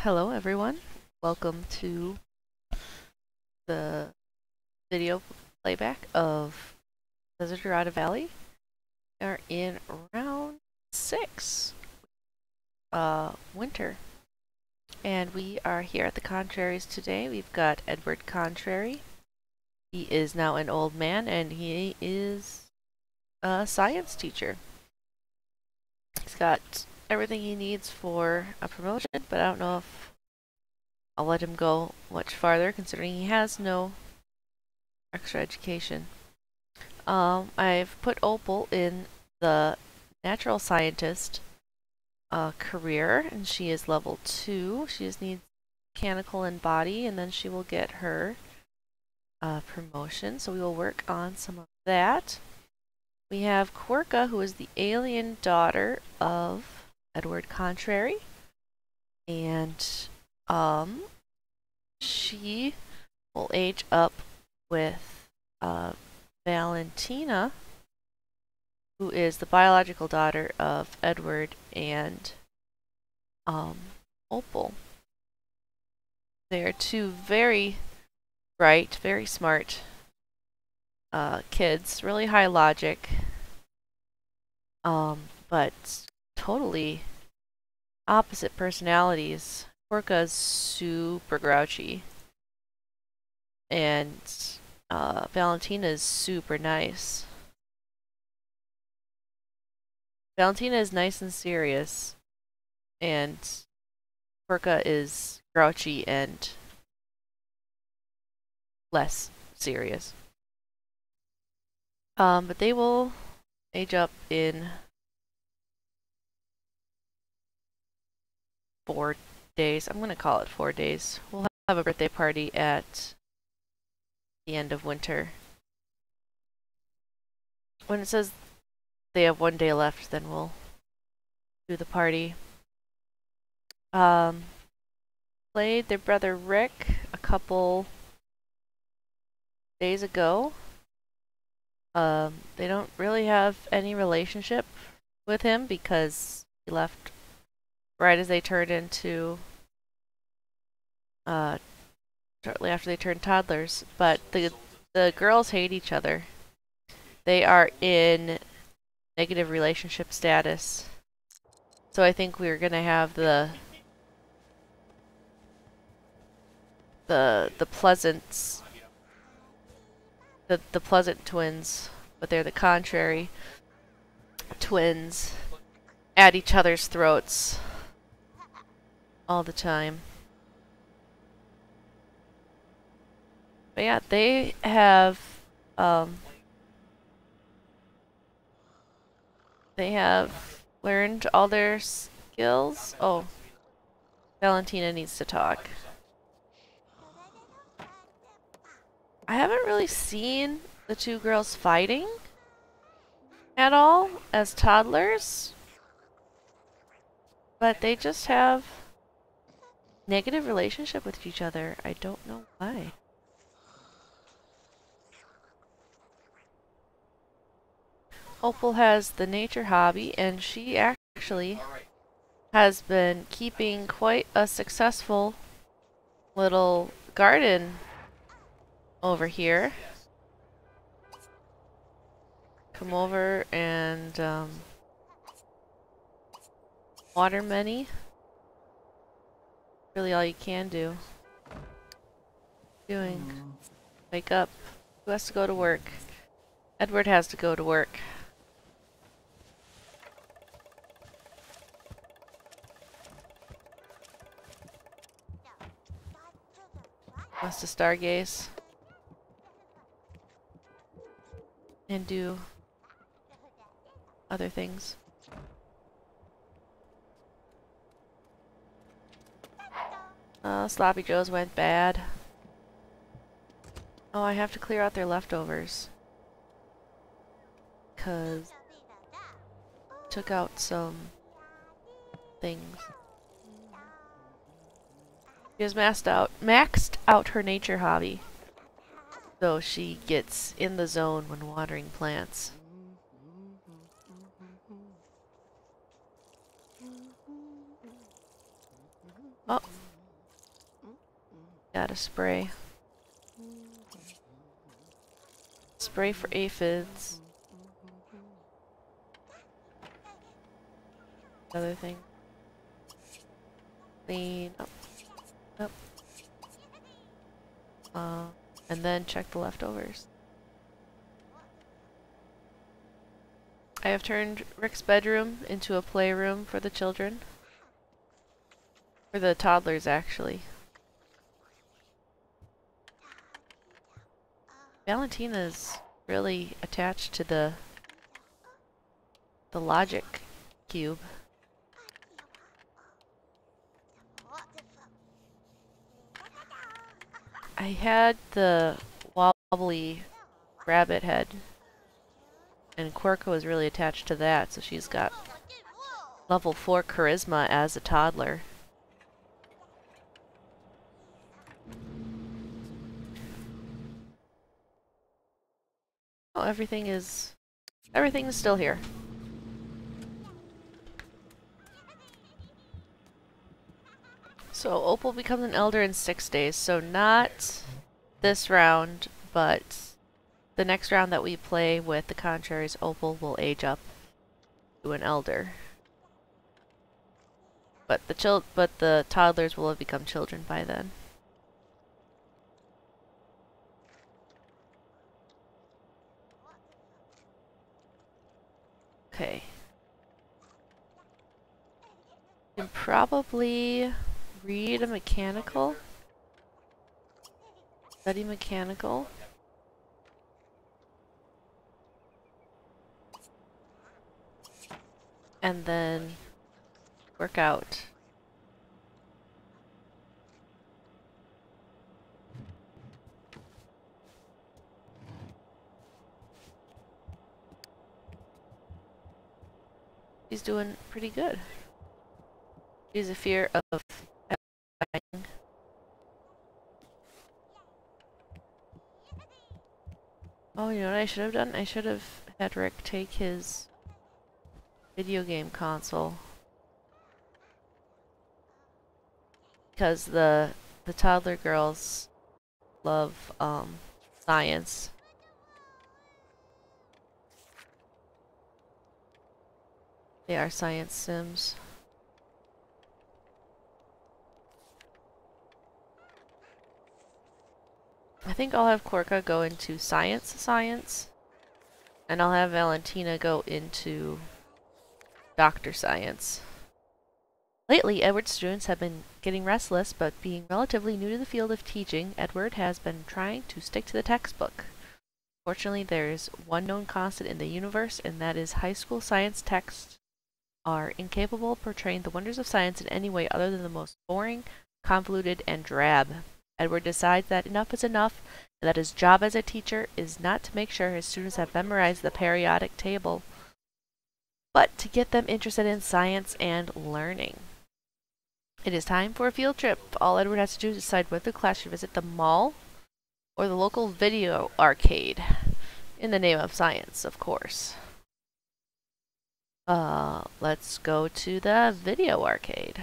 Hello everyone, welcome to the video playback of Desiderata Valley. We are in round 6, winter. And we are here at the Contraries today. We've got Edward Contrary. He is now an old man and he is a science teacher. He's got everything he needs for a promotion, but I don't know if I'll let him go much farther considering he has no extra education. I've put Opal in the natural scientist career, and she is level 2. She just needs mechanical and body, and then she will get her promotion. So we will work on some of that. We have Quirka, who is the alien daughter of Edward Contrary, and she will age up with Valentina, who is the biological daughter of Edward and Opal. They are two very bright, very smart kids, really high logic, but totally opposite personalities. Quirka's super grouchy, and Valentina is super nice. Valentina is nice and serious, and Quirka is grouchy and less serious. But they will age up in 4 days. I'm going to call it 4 days. We'll have a birthday party at the end of winter. When it says they have 1 day left, then we'll do the party. Played their brother Rick a couple days ago. They don't really have any relationship with him because he left right as they turned into shortly after they turned toddlers. But the girls hate each other. They are in negative relationship status. So I think we're gonna have the Pleasants, the Pleasant twins, but they're the contrary twins, at each other's throats all the time. But yeah, they have learned all their skills. Oh, Valentina needs to talk. I haven't really seen the two girls fighting at all as toddlers, but they just have negative relationship with each other. I don't know why. Opal has the nature hobby, and she actually has been keeping quite a successful little garden over here. Come over and water many. Really all you can do. Wake up. Who has to go to work? Edward has to go to work. Wants to stargaze and do other things. Sloppy Joe's went bad. Oh, I have to clear out their leftovers. 'Cause took out some things. She has maxed out her nature hobby. So she gets in the zone when watering plants. Oh, Gotta spray. Spray for aphids. Other thing. Clean up. Up. And then check the leftovers. I have turned Rick's bedroom into a playroom for the children. For the toddlers, actually. Valentina's really attached to the logic cube. I had the wobbly rabbit head, and Quirka was really attached to that, so she's got level 4 charisma as a toddler. Oh, everything is still here. So Opal becomes an elder in 6 days, so not this round, but the next round that we play with the Contraries, Opal will age up to an elder. But the toddlers will have become children by then. Okay. You can probably read a mechanical. Study mechanical. And then work out. He's doing pretty good. He's a fear of dying. Oh, you know what I should have done? I should have had Rick take his video game console. Because the toddler girls love science. They are science sims. I think I'll have Quirka go into science, and I'll have Valentina go into Dr. Science. Lately, Edward's students have been getting restless, but being relatively new to the field of teaching, Edward has been trying to stick to the textbook. Fortunately, there's one known constant in the universe, and that is high school science texts are incapable of portraying the wonders of science in any way other than the most boring, convoluted, and drab. Edward decides that enough is enough, and that his job as a teacher is not to make sure his students have memorized the periodic table, but to get them interested in science and learning. It is time for a field trip. All Edward has to do is decide whether the class should visit the mall or the local video arcade. In the name of science, of course. Let's go to the video arcade.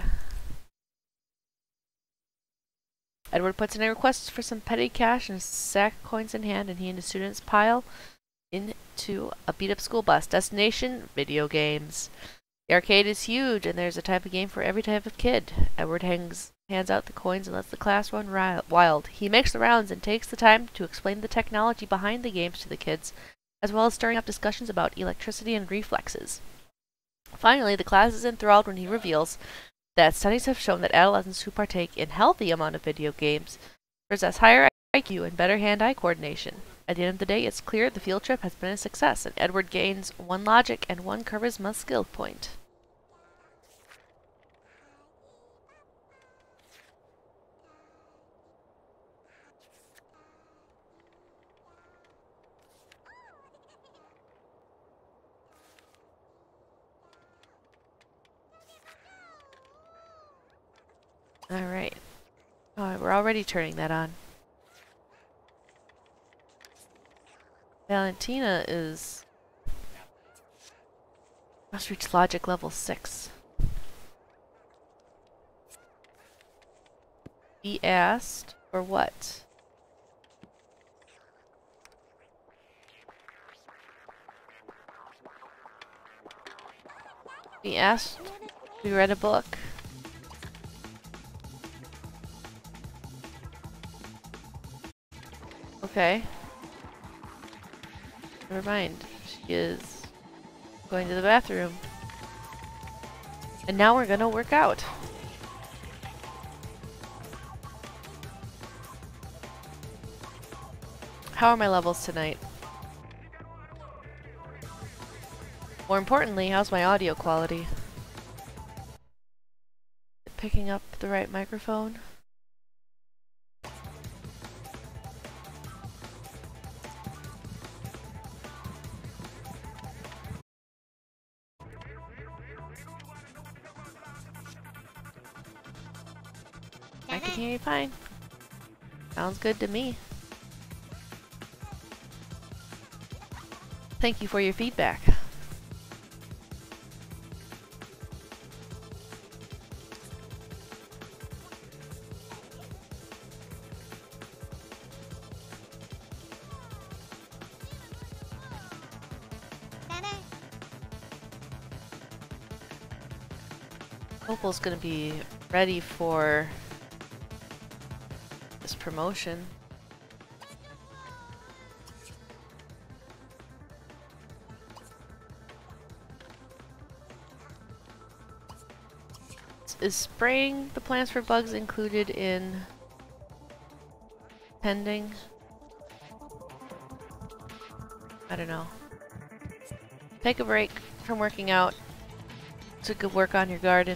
Edward puts in a request for some petty cash and a sack of coins in hand, and he and his students pile into a beat-up school bus. Destination: video games. The arcade is huge, and there's a type of game for every type of kid. Edward hands out the coins and lets the class run wild. He makes the rounds and takes the time to explain the technology behind the games to the kids, as well as stirring up discussions about electricity and reflexes. Finally, the class is enthralled when he reveals that studies have shown that adolescents who partake in healthy amount of video games possess higher IQ and better hand-eye coordination. At the end of the day, it's clear the field trip has been a success, and Edward gains 1 logic and 1 charisma skill point. Alright. Oh, we're already turning that on. Valentina must reach logic level 6. Be asked Or what? We asked, we read a book. Okay. Never mind. She is going to the bathroom. And now we're gonna work out. How are my levels tonight? More importantly, how's my audio quality? Picking up the right microphone? I can hear you fine. Sounds good to me. Thank you for your feedback. Opal's gonna be ready for this promotion. Is spraying the plants for bugs included in pending? I don't know. Take a break from working out to go work on your garden.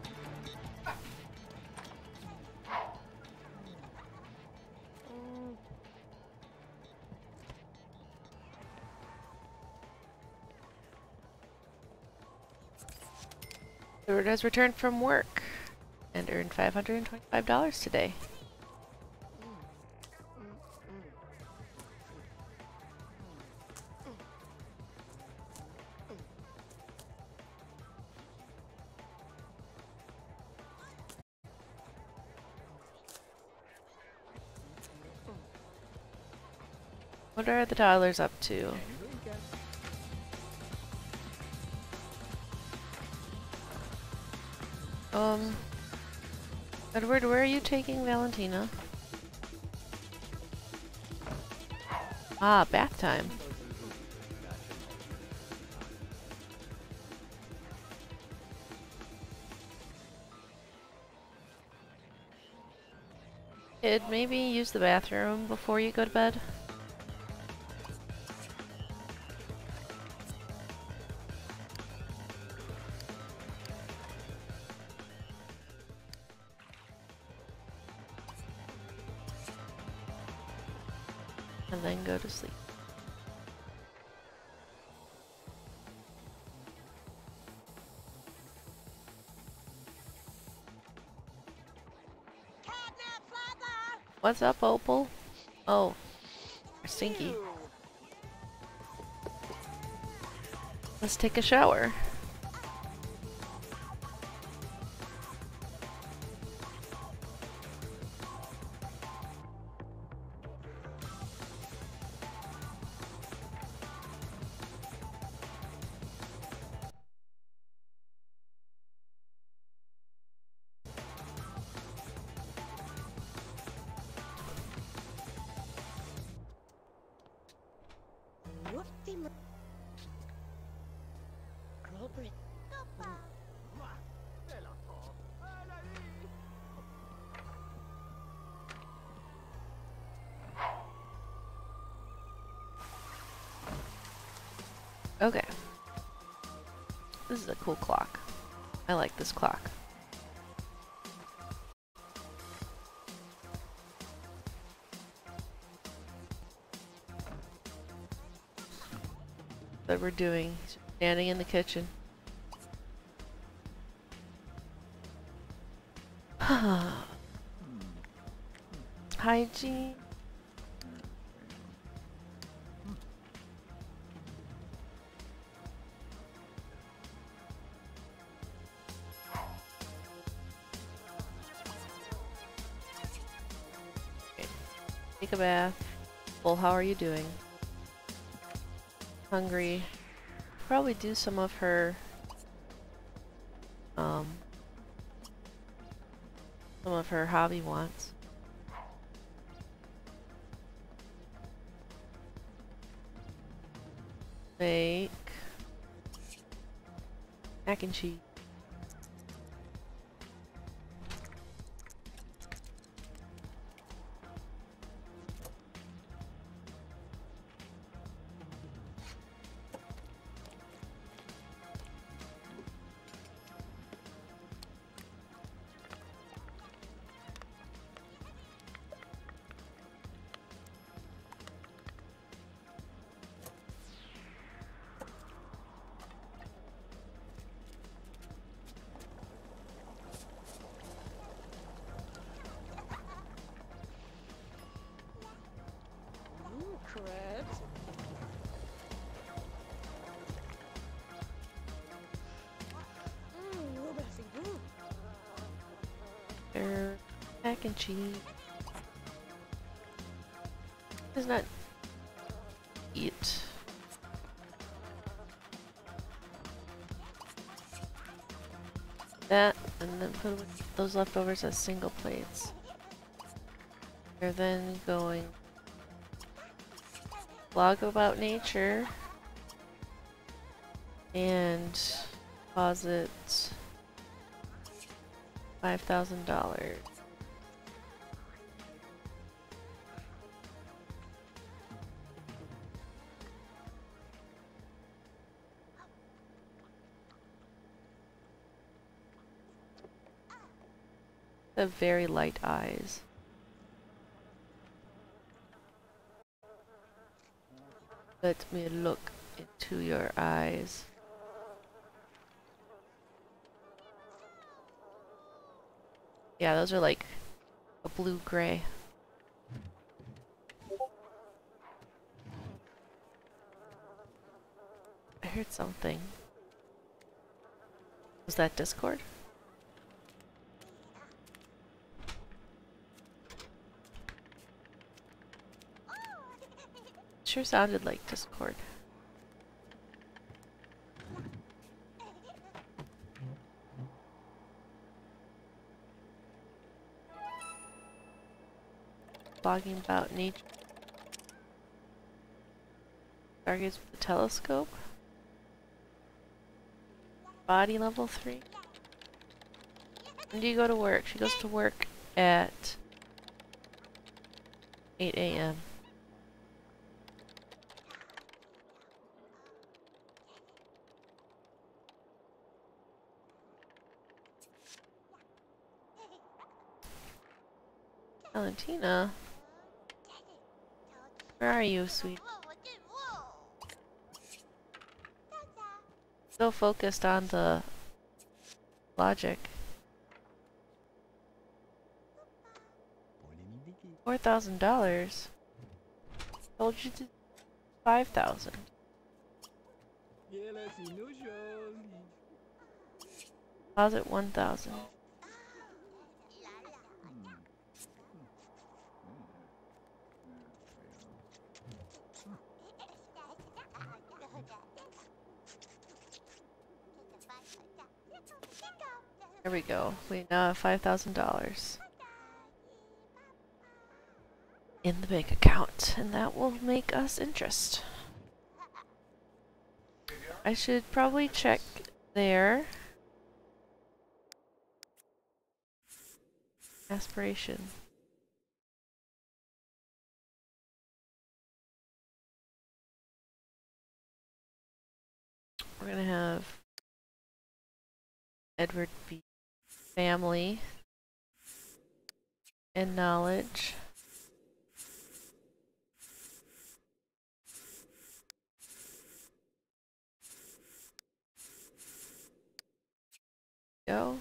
Edward has returned from work and earned $525 today. What are the toddlers up to? Edward, where are you taking Valentina? Ah, bath time. Kid, maybe use the bathroom before you go to bed? And then go to sleep. What's up, Opal? Oh, you're stinky. Let's take a shower. Okay. This is a cool clock. I like this clock. That we're doing. Standing in the kitchen. Hygiene. Take a bath. Well, how are you doing? Hungry. Probably do some of her hobby wants. Make mac and cheese. Mac and cheese. Does not eat. That, and then put those leftovers as single plates. We're then going blog about nature and deposit $5,000. Have very light eyes. Let me look into your eyes. Yeah, those are like a blue-gray. I heard something. Was that Discord? Sure sounded like Discord. Blogging about nature. Targets with the telescope. Body level 3. When do you go to work? She goes to work at 8 a.m. Valentina? Where are you, sweet? So focused on the logic. $4,000? Told you to 5,000. Deposit 1,000. There we go. We now have $5,000 in the bank account, and that will make us interest. I should probably check their aspiration. We're gonna have Edward B. Family and knowledge. Go.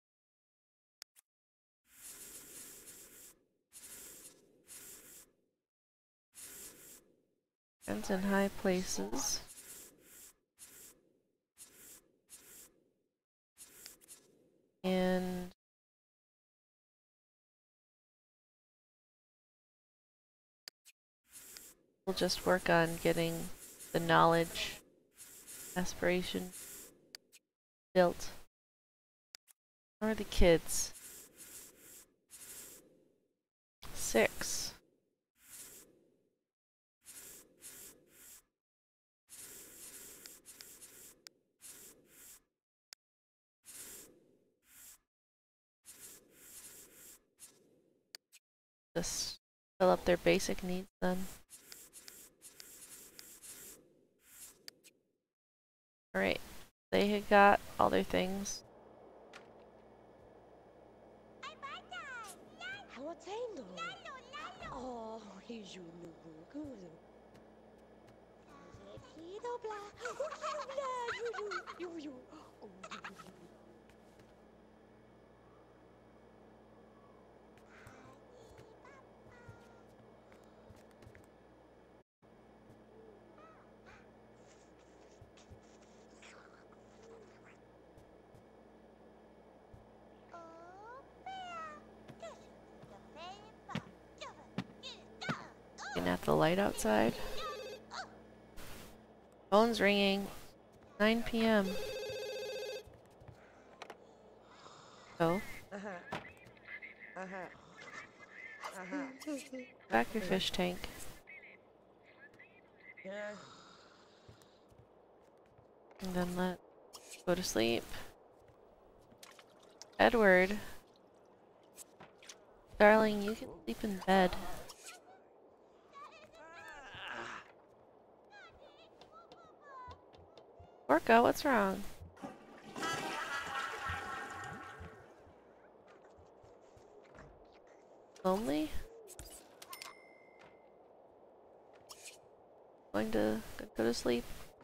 Friends in high places. And we'll just work on getting the knowledge aspiration built. How are the kids? 6. Just fill up their basic needs then. Alright, they had got all their things. Looking at the light outside. Phone's ringing. 9 p.m. Oh. Back your fish tank. And then let go to sleep. Edward. Darling, you can sleep in bed. Orca, what's wrong? Lonely? Going to go to sleep?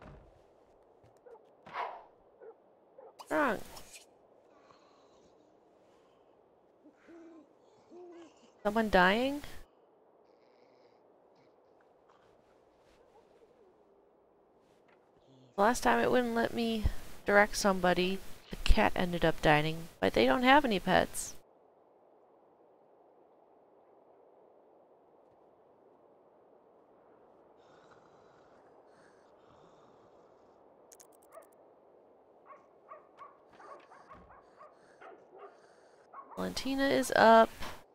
What's wrong? Someone dying? Last time it wouldn't let me direct somebody. The cat ended up dying, but they don't have any pets. Valentina is up.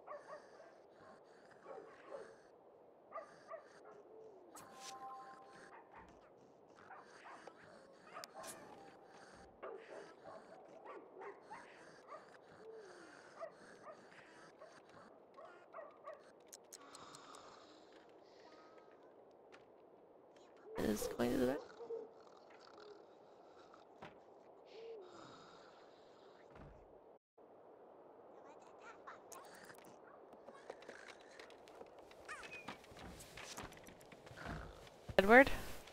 Is going to the bed. Edward?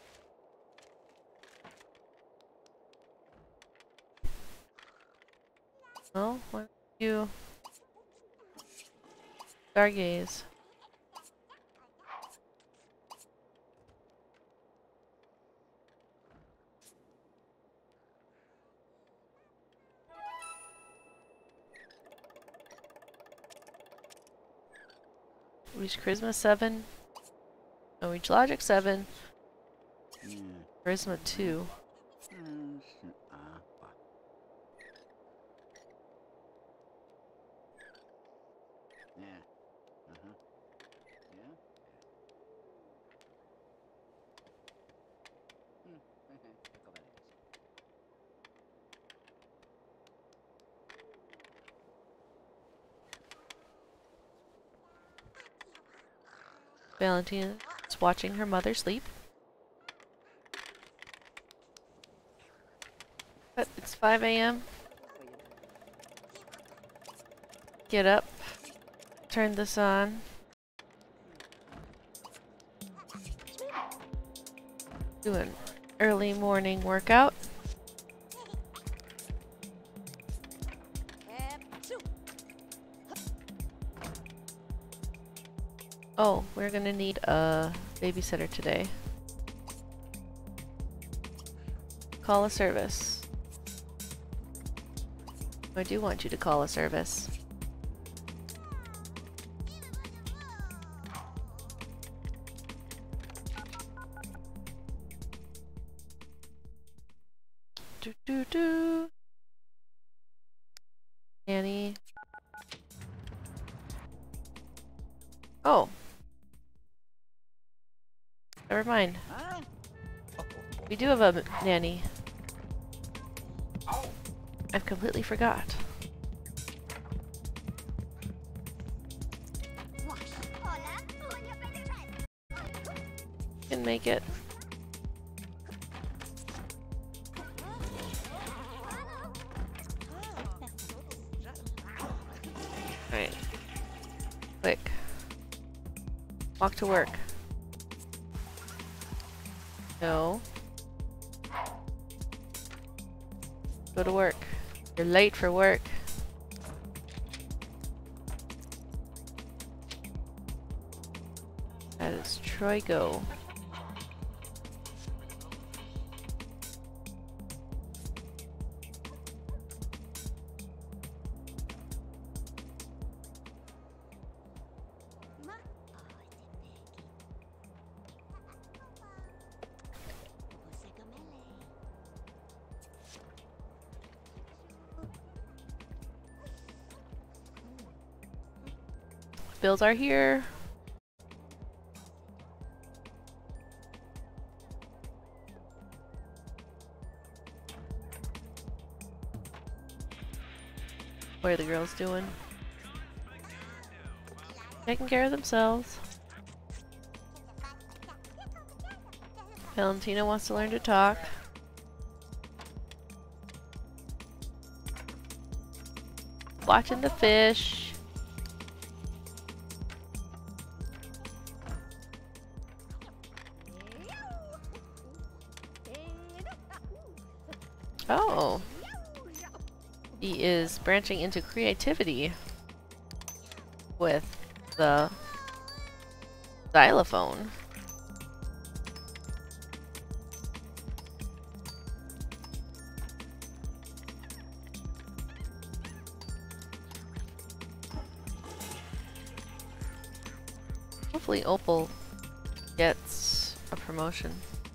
Oh, why don't you stargaze? Reach Charisma 7. Oh, reach Logic 7. Charisma 2. Valentina is watching her mother sleep. But it's 5 a.m. Get up. Turn this on. Do an early morning workout. Oh, we're gonna need a babysitter today. Call a service. I do want you to call a service. Nanny. Oh. Never mind. We do have a nanny. I've completely forgot. Can make it. Alright. Quick. Walk to work. No. Go to work. You're late for work. That is Troy Go. Bills are here. What are the girls doing? Taking care of themselves. Valentina wants to learn to talk. Watching the fish. Oh. He is branching into creativity with the xylophone. Hopefully Opal gets a promotion.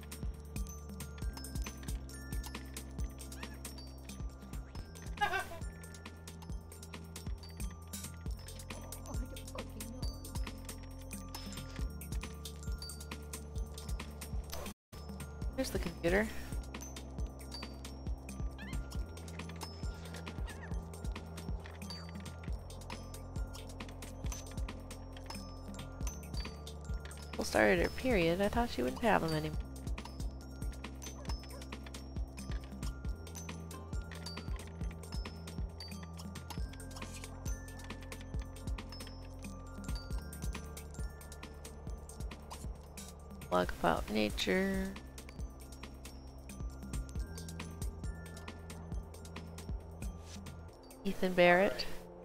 Here's the computer. Well, started her period. I thought she wouldn't have them anymore. Blog about nature. Ethan Barrett.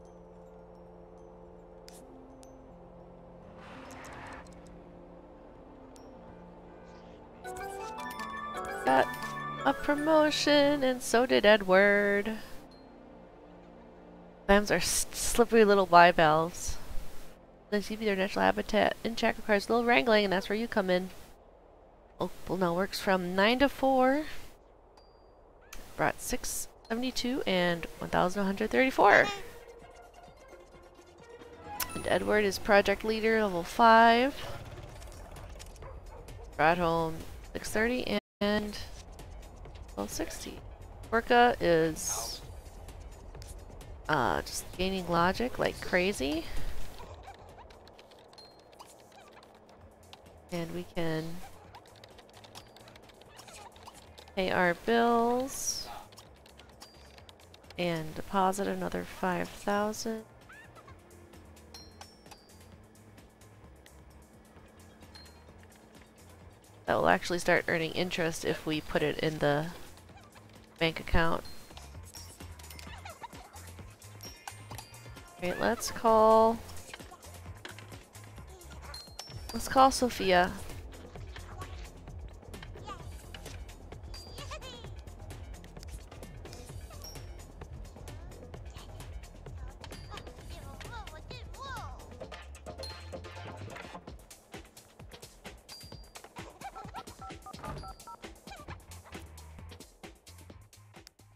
Got a promotion, and so did Edward. Clams are slippery little bivalves. They seem to be their natural habitat. In check requires a little wrangling, and that's where you come in. Opal now works from 9 to 4. Brought 672 and 1,134. And Edward is project leader, level 5. Brought home 630 and 1260. Orca is just gaining logic like crazy. And we can pay our bills and deposit another 5,000. That will actually start earning interest if we put it in the bank account. Okay, let's call Sophia.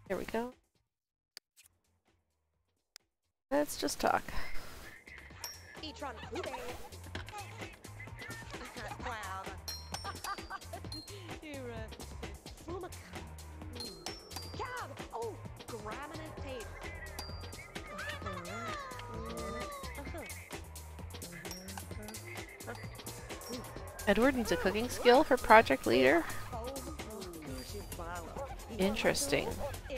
There we go. Let's just talk. Edward needs a cooking skill for project leader. Interesting.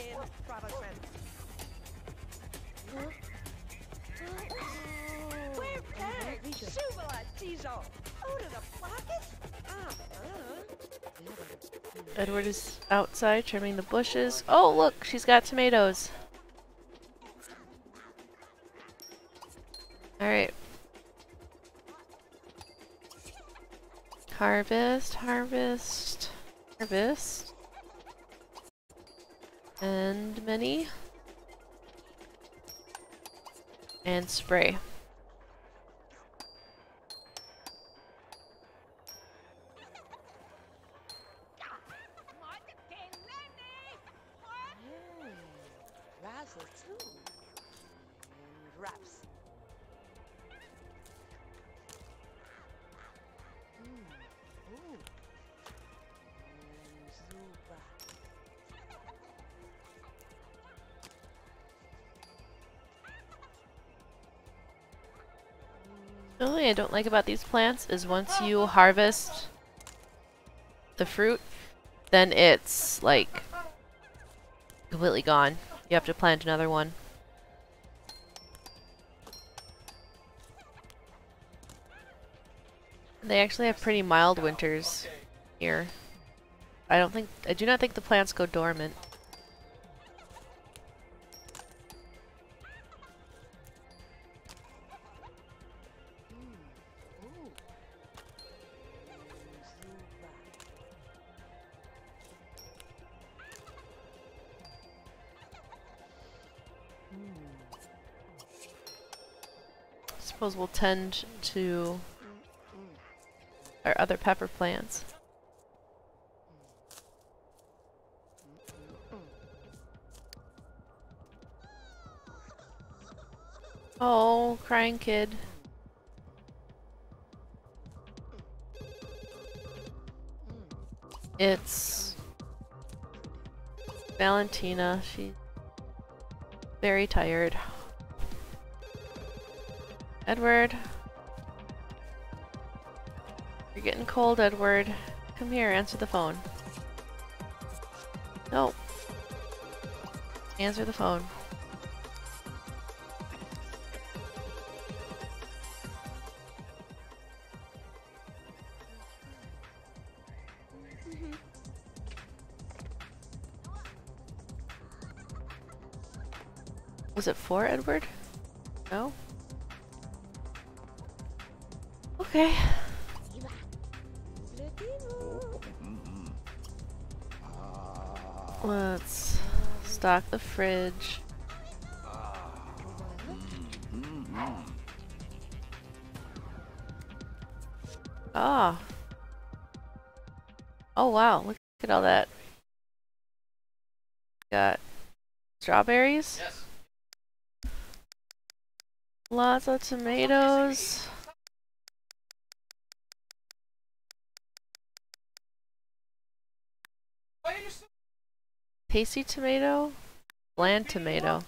Edward is outside trimming the bushes. Oh, look, she's got tomatoes. Alright. Harvest, harvest, harvest. And many. And spray. The only thing I don't like about these plants is once you harvest the fruit, then it's like completely gone. You have to plant another one. They actually have pretty mild winters here. I do not think the plants go dormant. Suppose we'll tend to our other pepper plants. Oh, crying kid. It's Valentina. She's very tired. Edward. You're getting cold, Edward. Come here, answer the phone. No. Answer the phone. Was it for Edward? No? Okay. Let's stock the fridge. Ah. Oh wow, look at all that. Got strawberries. Yes. Lots of tomatoes. Tasty tomato, bland tomato.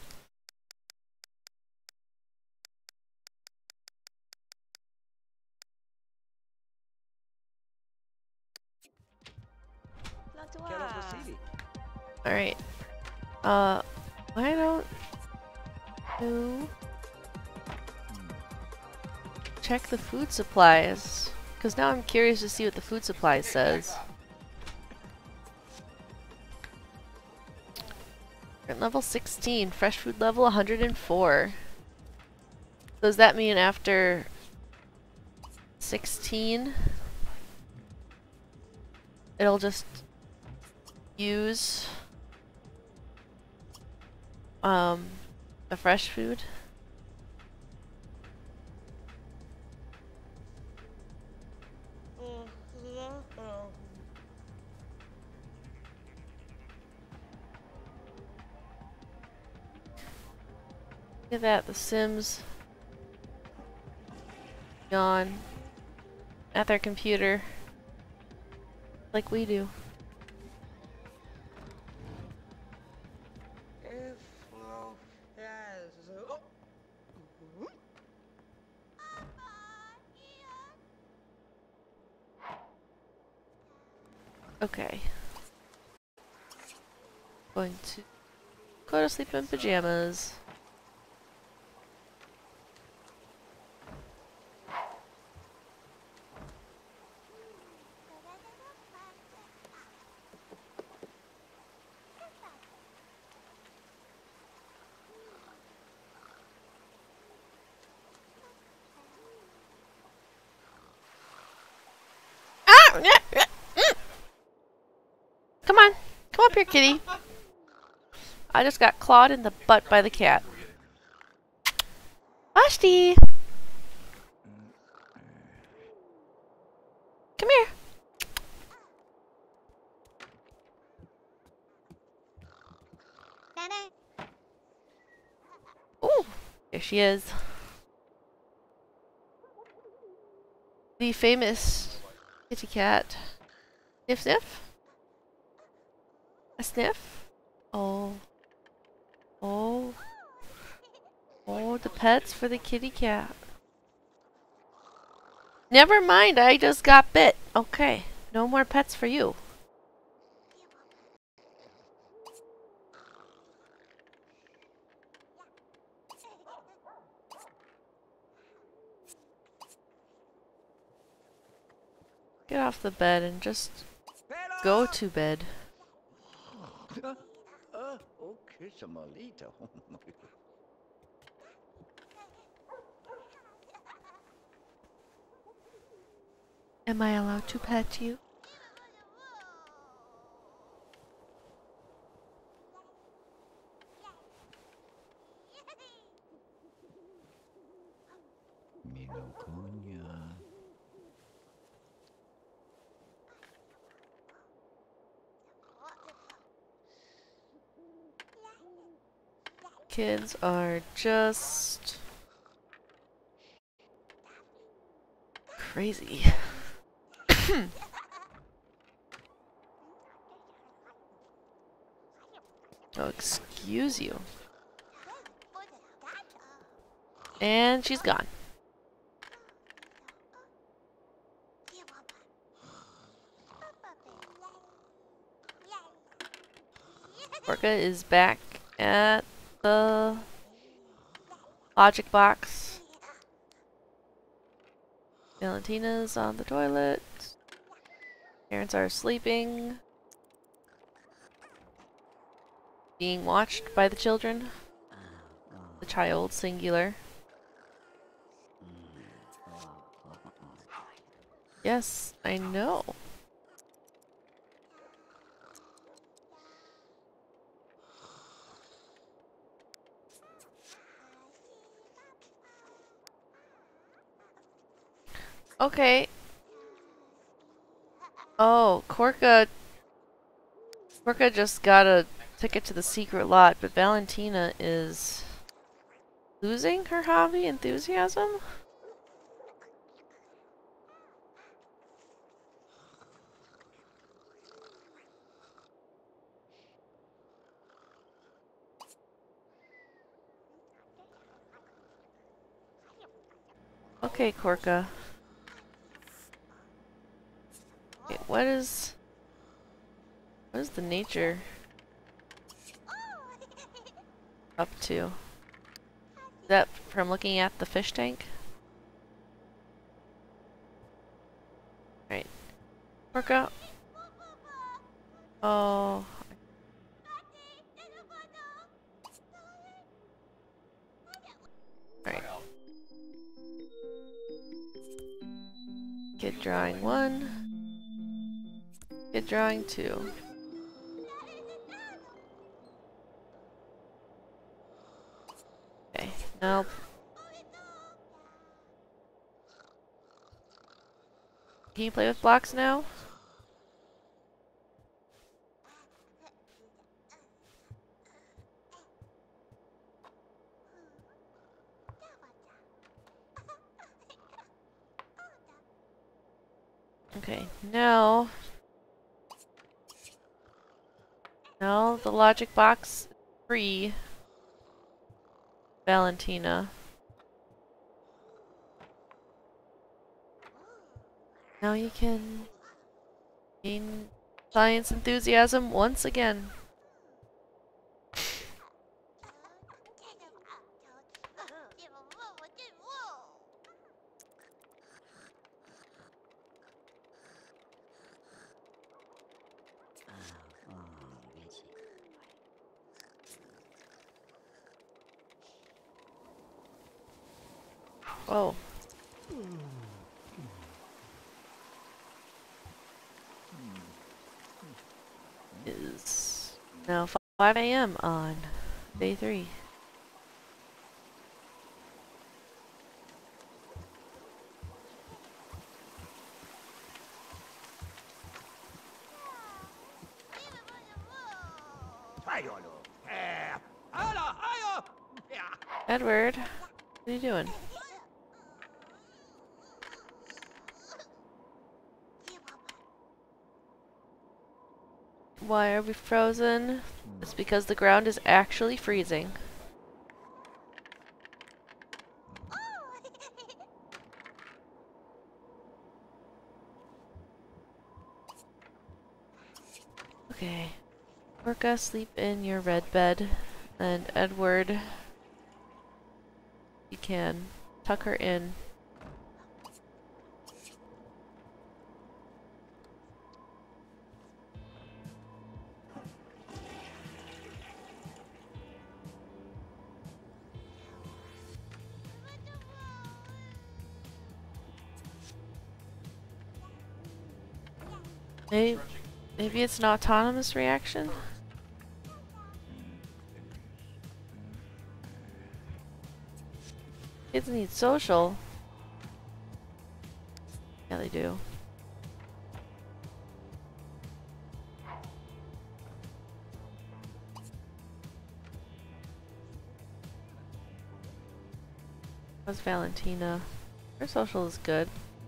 Alright. Why don't you check the food supplies? Because now I'm curious to see what the food supply says. We're at level 16, fresh food level 104. So does that mean after 16, it'll just use the fresh food? Look at that, the Sims yawn at their computer like we do. Okay. Going to go to sleep in pajamas. Ah! Come on. Come up here, kitty. I just got clawed in the butt by the cat. Vashti! Come here. Ooh, there she is. The famous kitty cat. Sniff sniff? A sniff? Oh. Oh. Oh, the pets for the kitty cat. Never mind, I just got bit. Okay, no more pets for you. Get off the bed and just go to bed. Am I allowed to pet you? Kids are just crazy. Oh, excuse you. And she's gone. Orca is back at the logic box. Valentina's on the toilet. Parents are sleeping. Being watched by the children. The child, singular. Yes, I know. Okay. Oh, Korka just got a ticket to the secret lot, but Valentina is losing her hobby enthusiasm? Okay, Korka. Okay, what is the nature up to? Is that from looking at the fish tank? Right. Korka. Oh. Right. Kid drawing 1. Kid drawing 2. Okay. Nope. Can you play with blocks now? Okay, now the logic box is free, Valentina. Now you can gain science enthusiasm once again. Oh. It is now 5 a.m. on day 3. Edward, what are you doing? Why are we frozen? It's because the ground is actually freezing. Okay. Orca, sleep in your red bed. And Edward, you can tuck her in. Maybe it's an autonomous reaction? Kids need social. Yeah, they do. How's Valentina? Her social is good.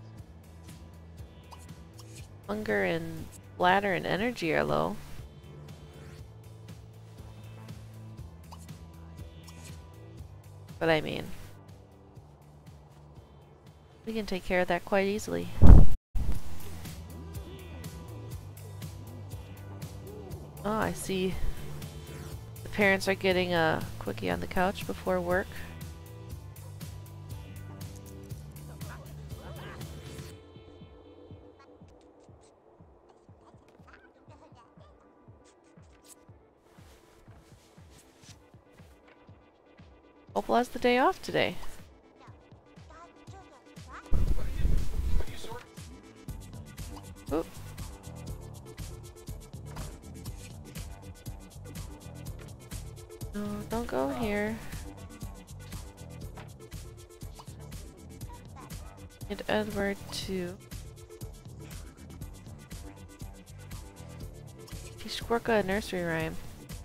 Hunger and bladder and energy are low. But I mean, we can take care of that quite easily. Oh, I see. The parents are getting a quickie on the couch before work. Opal has the day off today. Oop. No, don't go here. Get Edward to teach Squirka a nursery rhyme.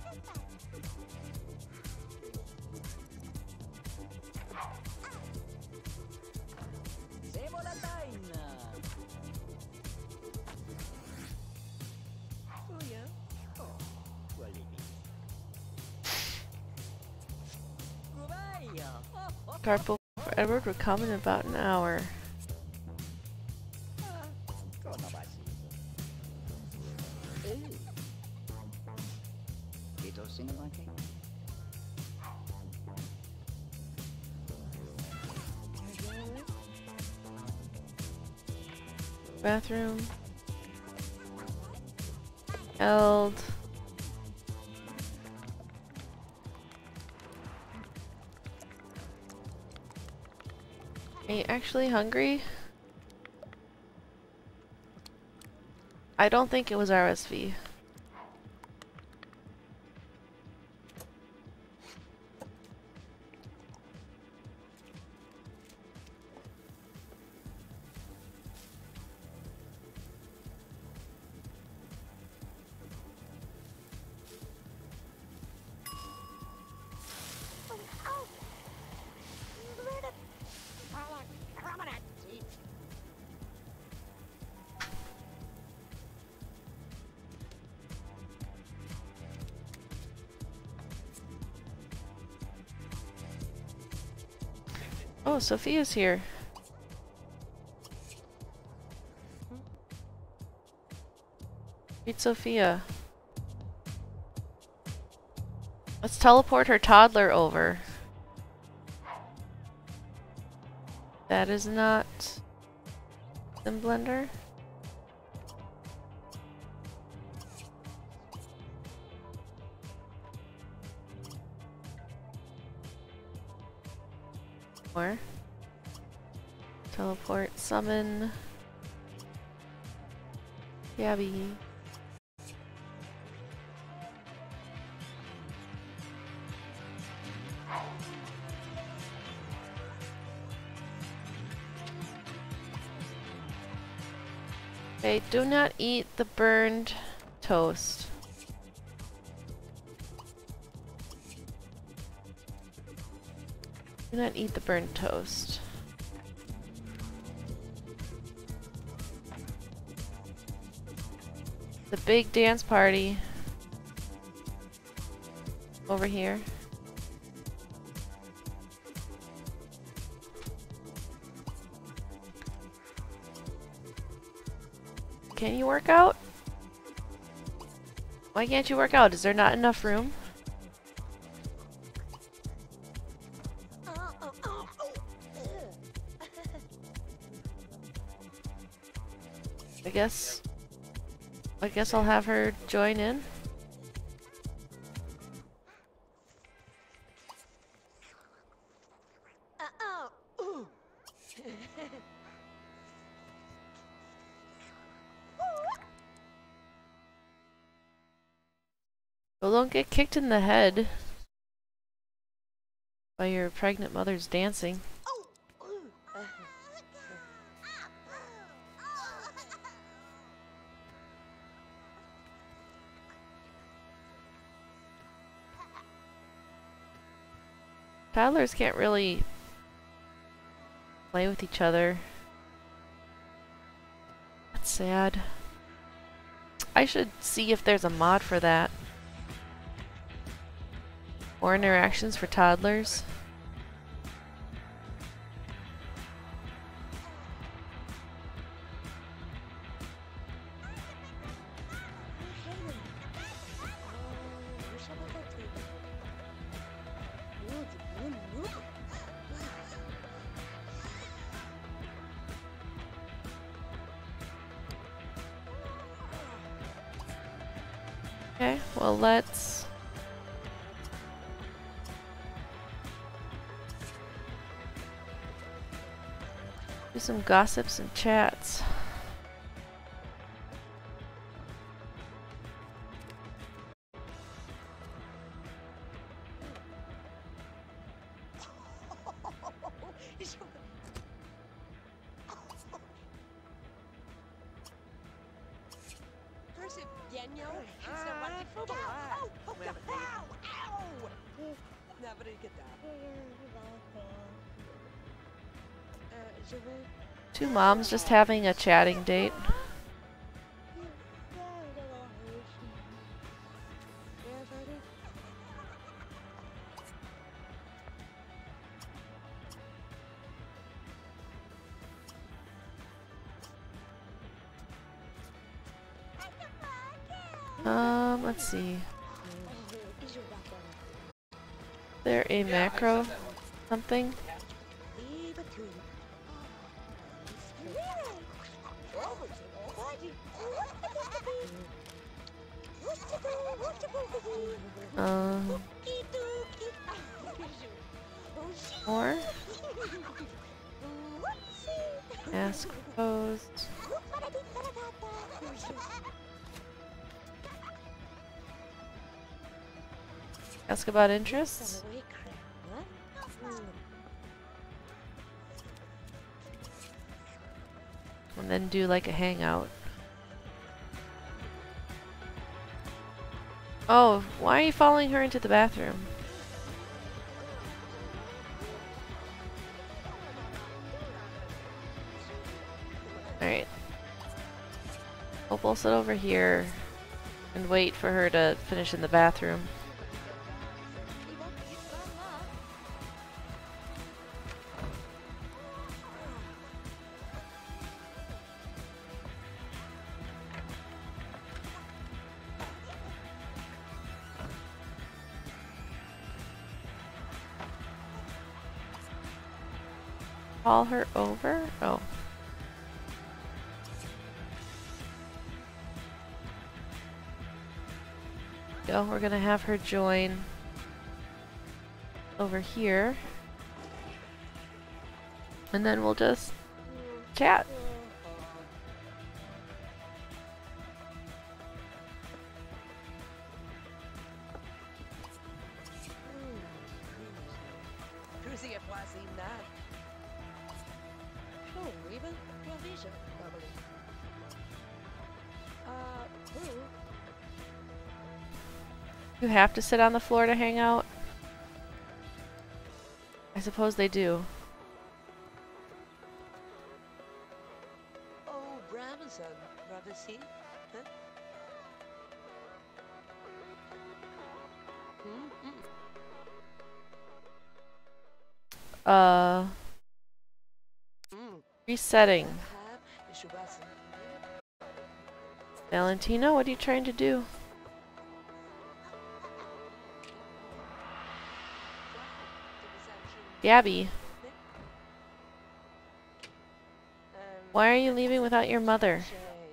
Carpool for Edward will come in about an hour. Bathroom. Held. Are you actually hungry? I don't think it was RSV. Oh, Sophia's here. Meet Sophia. Let's teleport her toddler over. That is not Sim Blender. Or teleport, summon Gabby. Okay, do not eat the burned toast. Do not eat the burned toast. The big dance party. Over here. Can you work out? Why can't you work out? Is there not enough room? I guess I'll have her join in. Well, don't get kicked in the head by your pregnant mother's dancing. Toddlers can't really play with each other. That's sad. I should see if there's a mod for that. More interactions for toddlers. Okay, well let's do some gossips and chats. Two moms just having a chatting date. Let's see. There a macro something? More? Ask proposed. Ask about interests? And then do like a hangout. Oh, why are you following her into the bathroom? Alright. We'll sit over here and wait for her to finish in the bathroom. call her over? Oh. Go, we're gonna have her join over here. And then we'll just chat. You have to sit on the floor to hang out? I suppose they do. Oh, Bramson, rather see? Huh? Resetting. Valentina, what are you trying to do? Gabby. Why are you leaving without your mother?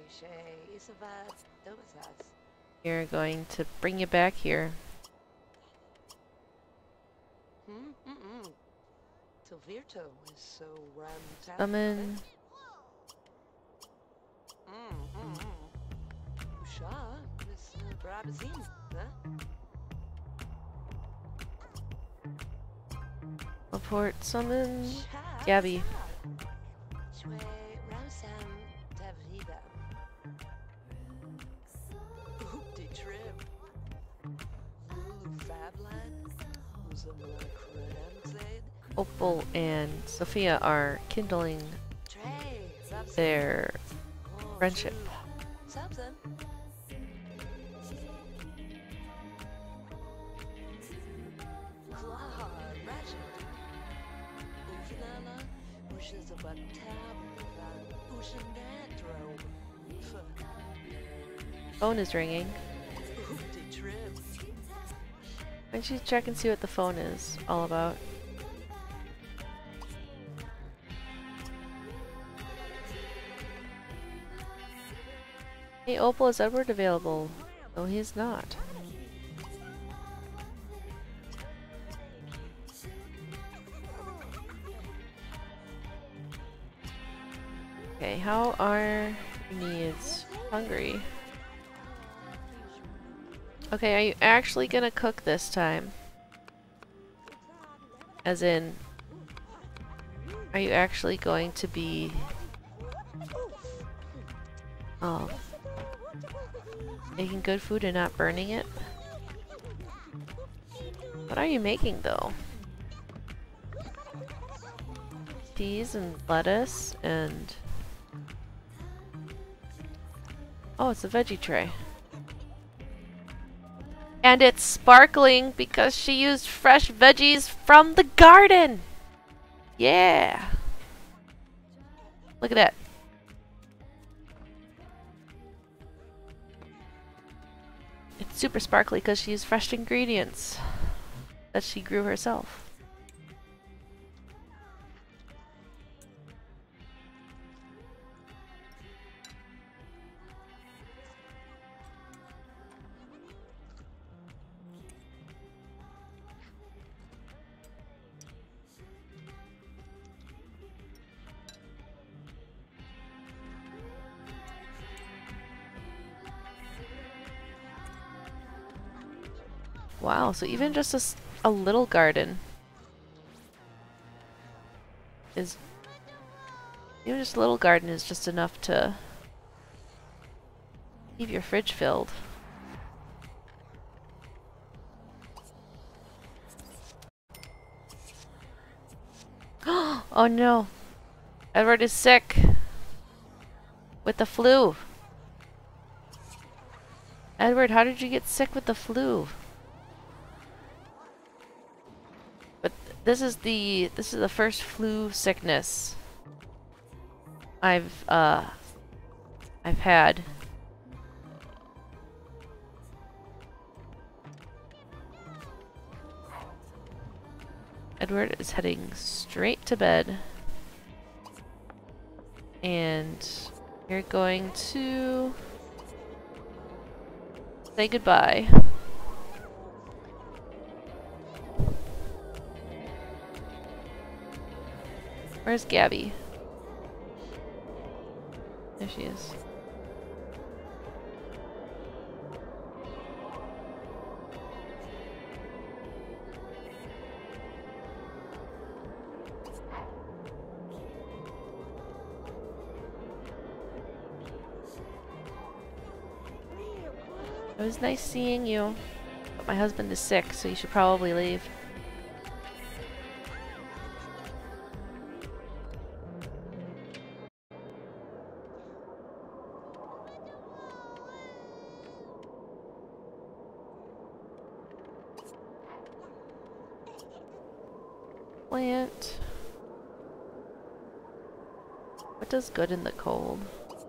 We're going to bring you back here. Summon. Teleport, summon Gabby. Opal and Sophia are kindling their friendship. Phone is ringing. Why don't you check and see what the phone is all about? Hey Opal, is Edward available? No, he's not. Okay, how are your needs? Hungry. Okay, are you actually gonna cook this time? As in, are you actually going to be making good food and not burning it? What are you making though? Peas and lettuce and... Oh, it's a veggie tray. And it's sparkling because she used fresh veggies from the garden! Yeah! Look at that. It's super sparkly because she used fresh ingredients that she grew herself. Wow, so even just a little garden is... Even just a little garden is just enough to keep your fridge filled. Oh no! Edward is sick! With the flu! Edward, how did you get sick with the flu? But this is the first flu sickness I've had. Edward is heading straight to bed. And you're going to say goodbye. Where's Gabby? There she is. It was nice seeing you, but my husband is sick, so you should probably leave. Plant. What does good in the cold?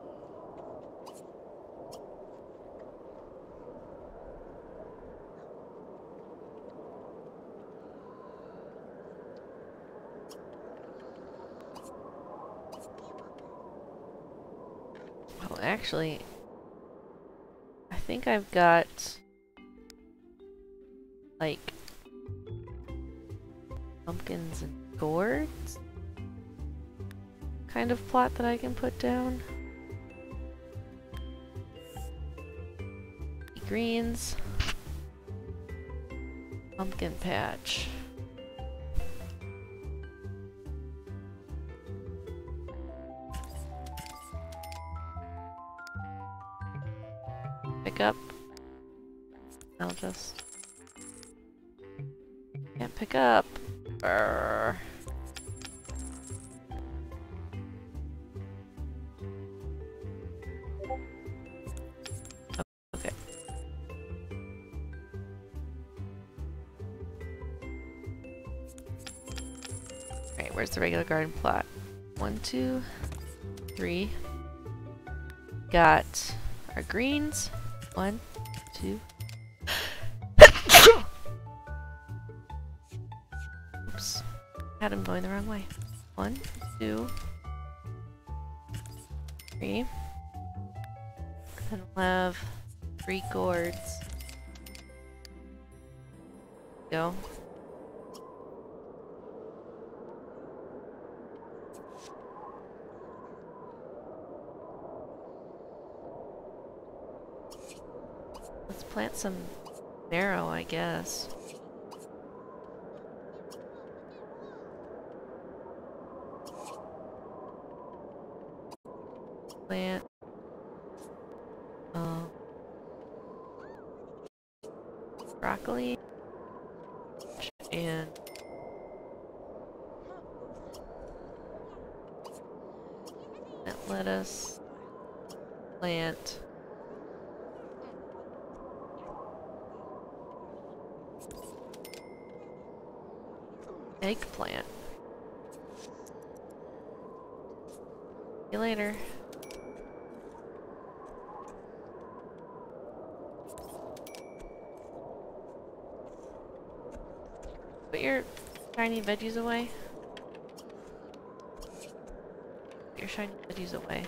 Oh, actually, I think I've got like pumpkins and gourds kind of plot that I can put down. Greens. Pumpkin patch. Pick up. I'll just... Can't pick up. Brr. Okay. Alright, where's the regular garden plot? 1, 2, 3. Got our greens. 1, 2. Oops. Had him going the wrong way. 1, 2, 3. Then we'll have 3 gourds. Go. Let's plant some marrow, I guess. Plant. Broccoli. And lettuce. Plant. Eggplant. See you later. Put your shiny veggies away. Put your shiny veggies away.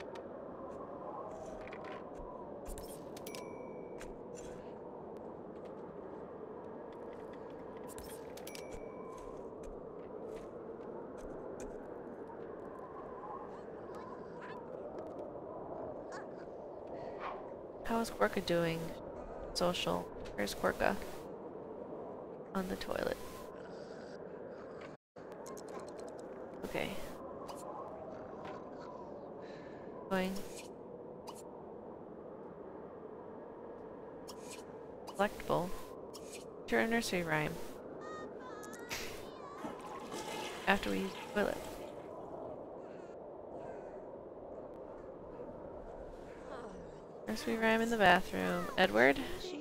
How is Quirka doing? Social. Where's Quirka? On the toilet. Okay. Going. Collectible. Enter a nursery rhyme. After we use the toilet. Nursery rhyme in the bathroom. Edward?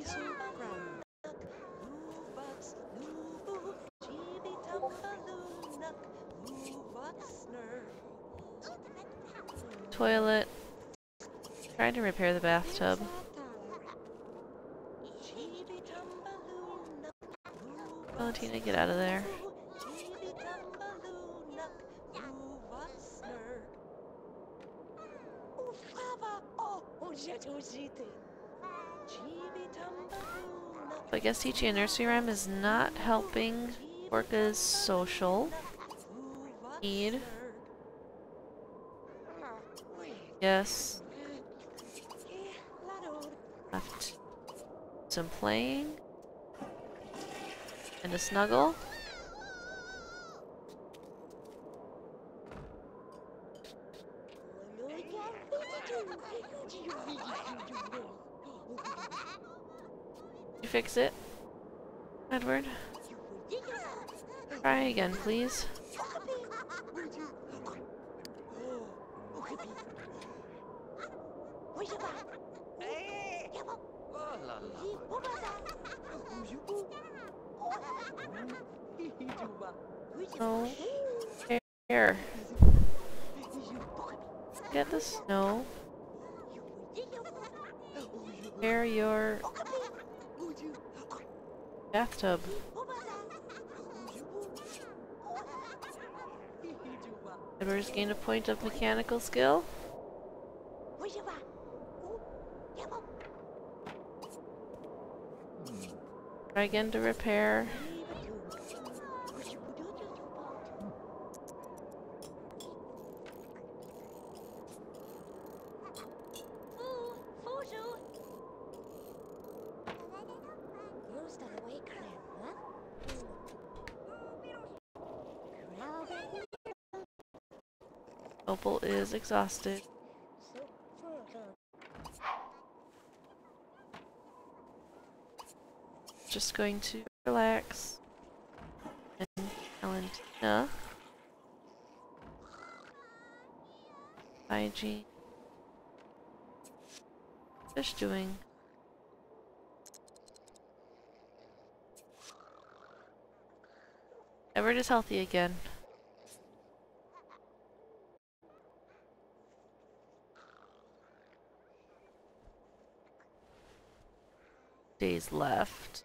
Toilet. Trying to repair the bathtub. Valentina, get out of there. I guess teaching a nursery rhyme is not helping Orca's social need. Yes. Left some playing and a snuggle. Did you fix it, Edward? Try again, please. No. Here. Get the snow. Prepare your bathtub. Edward's gained a point of mechanical skill. Try again to repair. Opal is exhausted. Just going to relax. And Valentina. Hygiene. Fish doing? Everett is healthy again. Days left.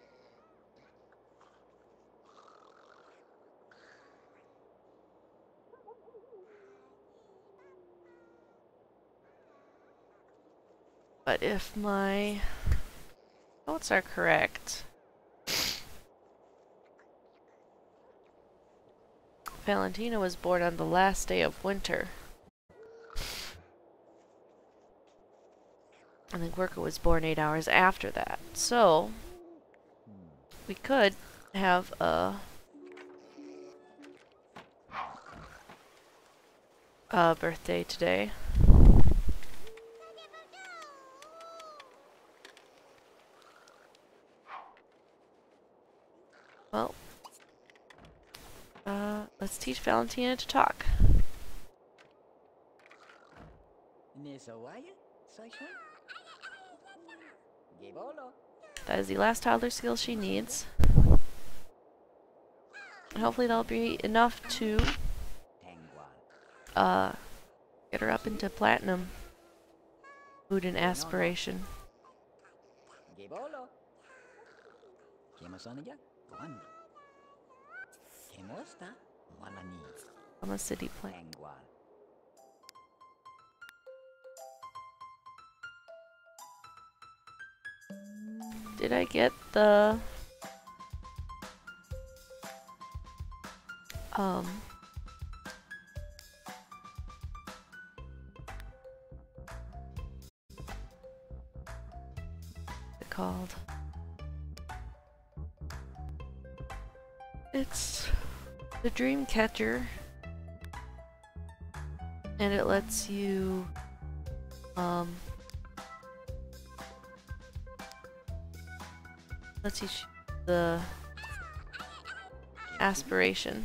But if my notes are correct, Valentina was born on the last day of winter. And then Gurka was born 8 hours after that. So, we could have a birthday today. Well, let's teach Valentina to talk. That is the last toddler skill she needs. And hopefully that'll be enough to get her up into platinum. Mood and aspiration. I'm a city plan. Did I get the what's it called? It's the dream catcher, and it lets you lets you choose the aspiration.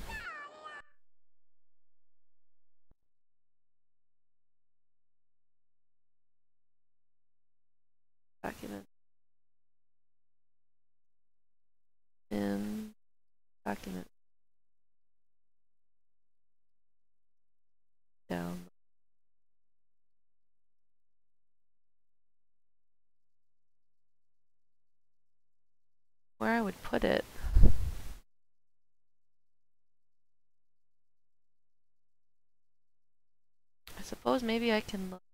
Document. In document. Down. Where I would put it. I suppose maybe I can look.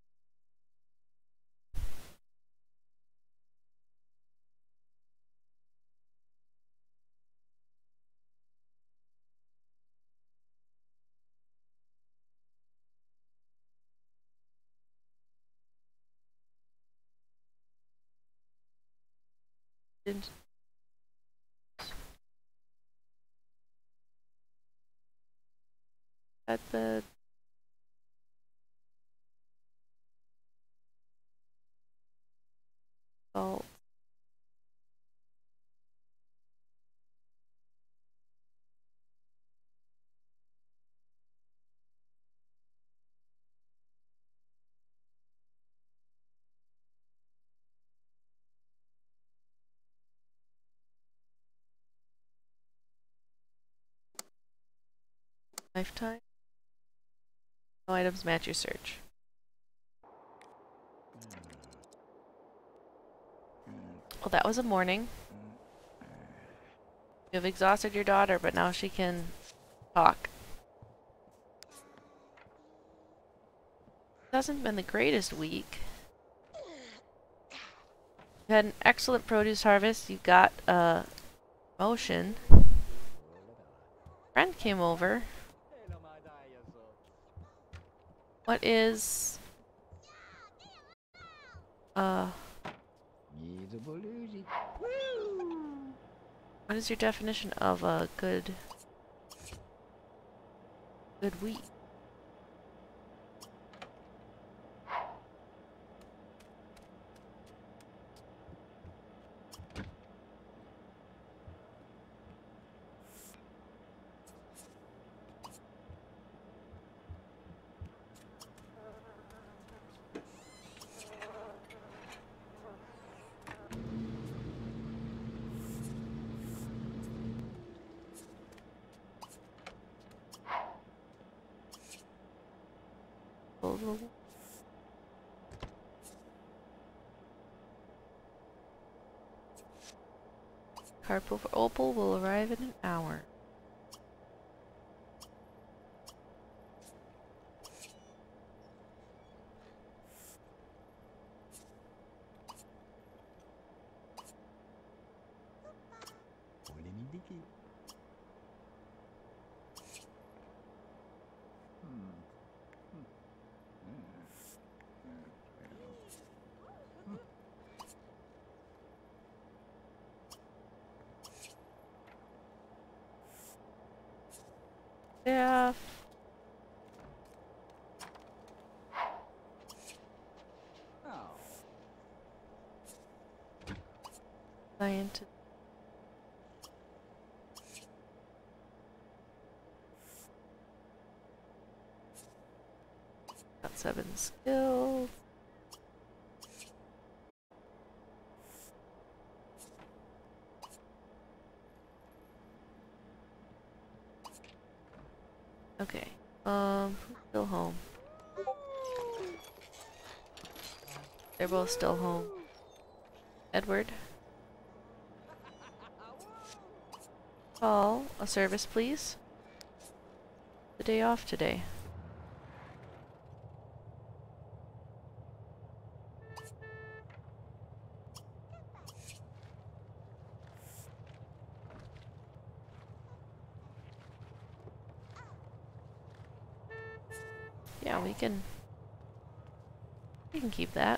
Didn't at the salt. Lifetime. No items match your search. Well, that was a morning. You have exhausted your daughter, but now she can talk. It hasn't been the greatest week. You had an excellent produce harvest. You got a promotion. Friend came over. What is what is your definition of a good week? Carpool for Opal will arrive in an hour. Yeah. Scientist. Got 7 skills. Okay. Who's still home? They're both still home. Edward. Call a service, please. The day off today. Yeah, we can keep that.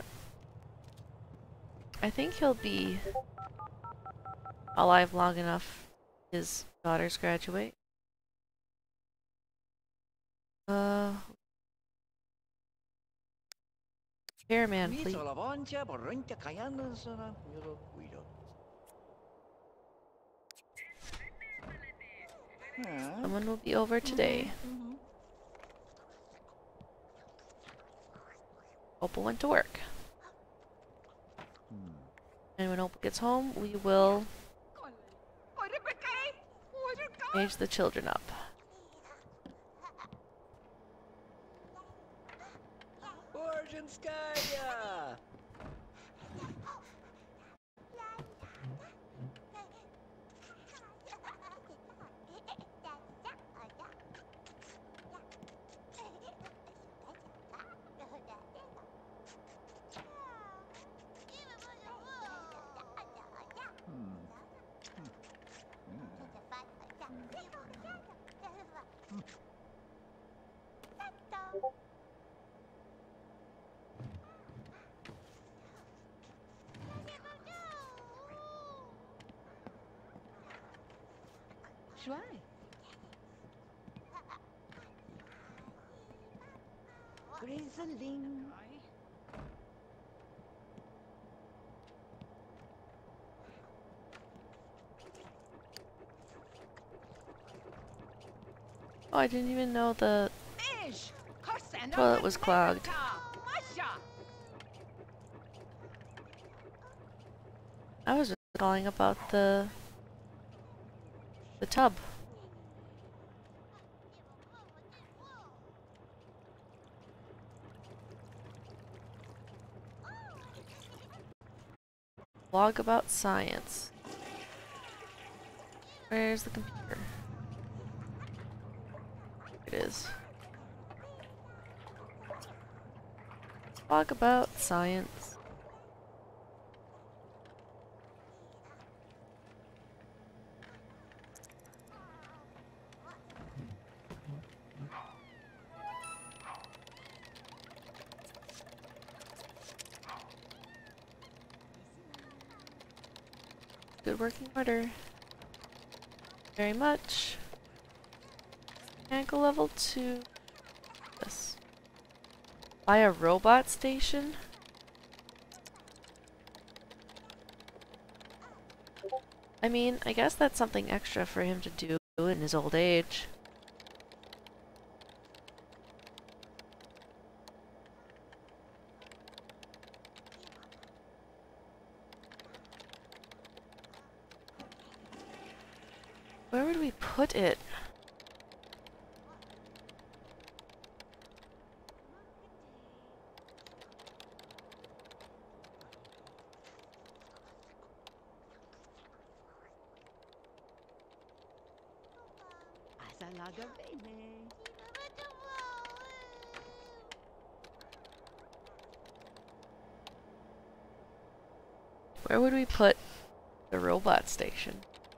I think he'll be alive long enough his daughters graduate. Repairman, please. Someone will be over today. Opal went to work. And when Opal gets home, we will age the children up. Shuai. Grizzling. Oh, I didn't even know the Ish. Karsanda toilet was clogged. Masha. I was just calling about the tub. Blog about science. Where's the computer? It is. Blog about science. Good working order. Very much. Ankle level 2. This. Buy a robot station? I mean, I guess that's something extra for him to do in his old age. Where would we put it? Asalaga baby. Where would we put the robot station?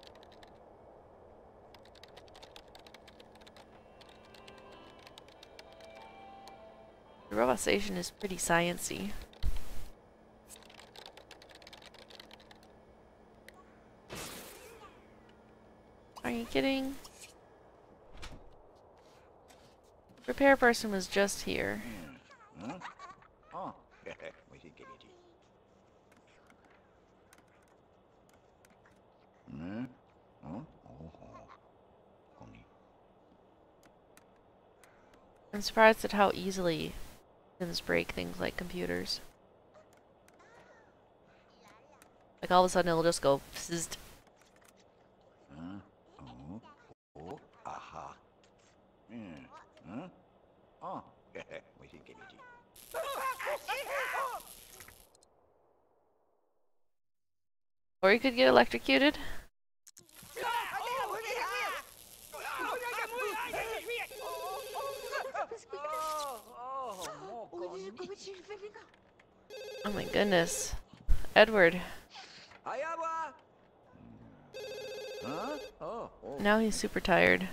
The robot station is pretty science-y. Are you kidding? Repair person was just here. I'm surprised at how easily things break things like computers. Like all of a sudden it'll just go fizzed. Or you could get electrocuted. Oh my goodness. Edward. Now he's super tired.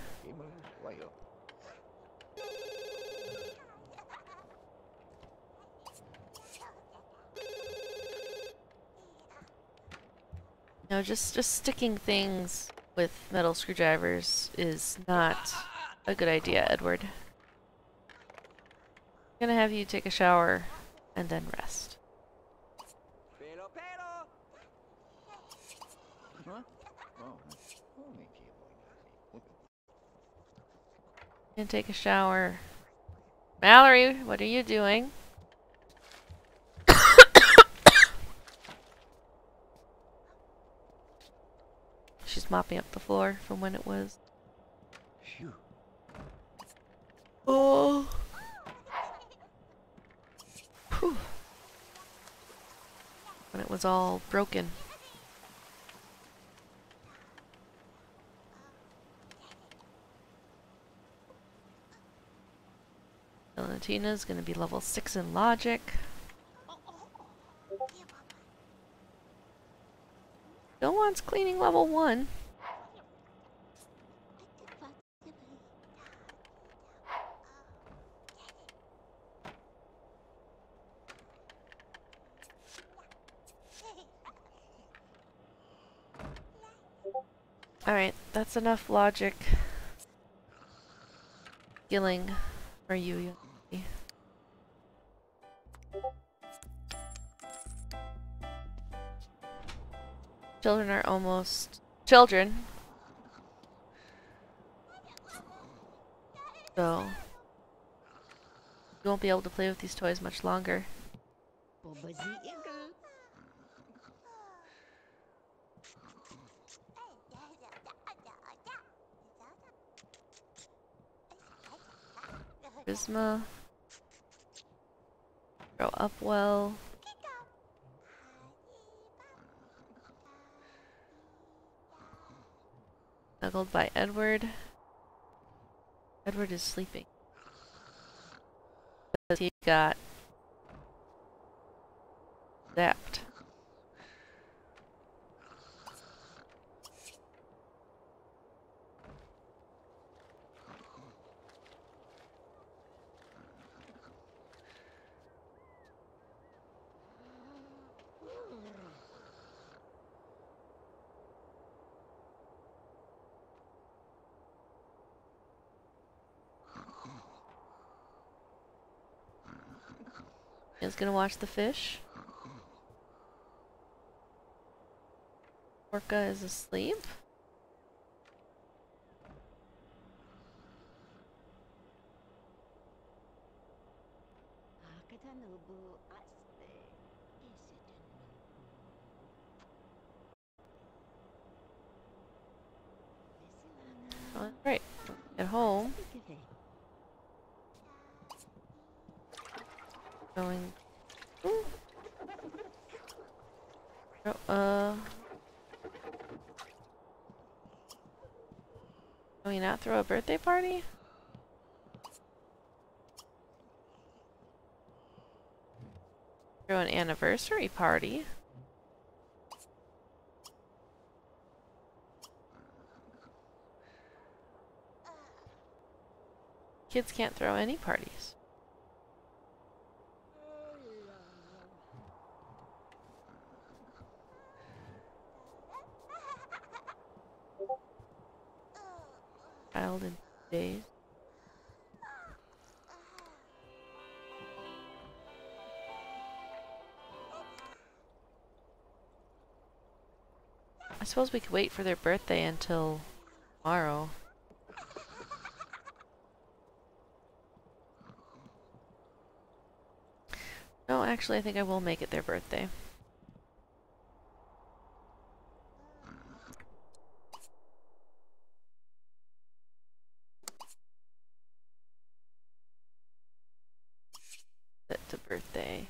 No, just sticking things with metal screwdrivers is not a good idea, Edward. I'm gonna have you take a shower and then rest. And take a shower. Mallory, what are you doing? She's mopping up the floor from when it was. Oh. Whew. When it was all broken. Valentina's gonna be level 6 in logic. Still wants cleaning level 1. Alright, that's enough logic skilling for you, young lady. Children are almost children, so you won't be able to play with these toys much longer. Charisma. Grow up well. Snuggled by Edward. Edward is sleeping. Because he got zapped. Is gonna watch the fish. Orca is asleep. Alright, at home. Going. Ooh. Oh, can we not throw a birthday party? Throw an anniversary party. Kids can't throw any parties. Child in days. I suppose we could wait for their birthday until tomorrow. No, actually, I think I will make it their birthday. Set to birthday.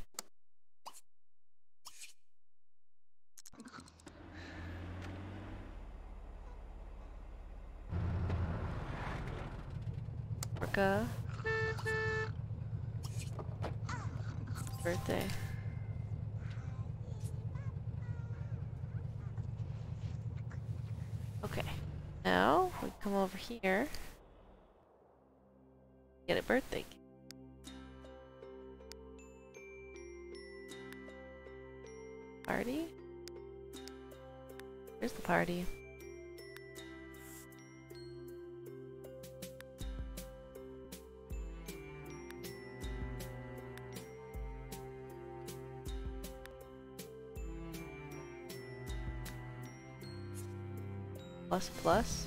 Orca. Birthday. Okay. Now, we come over here. Get a birthday cake. Party? Here's the party. Plus plus.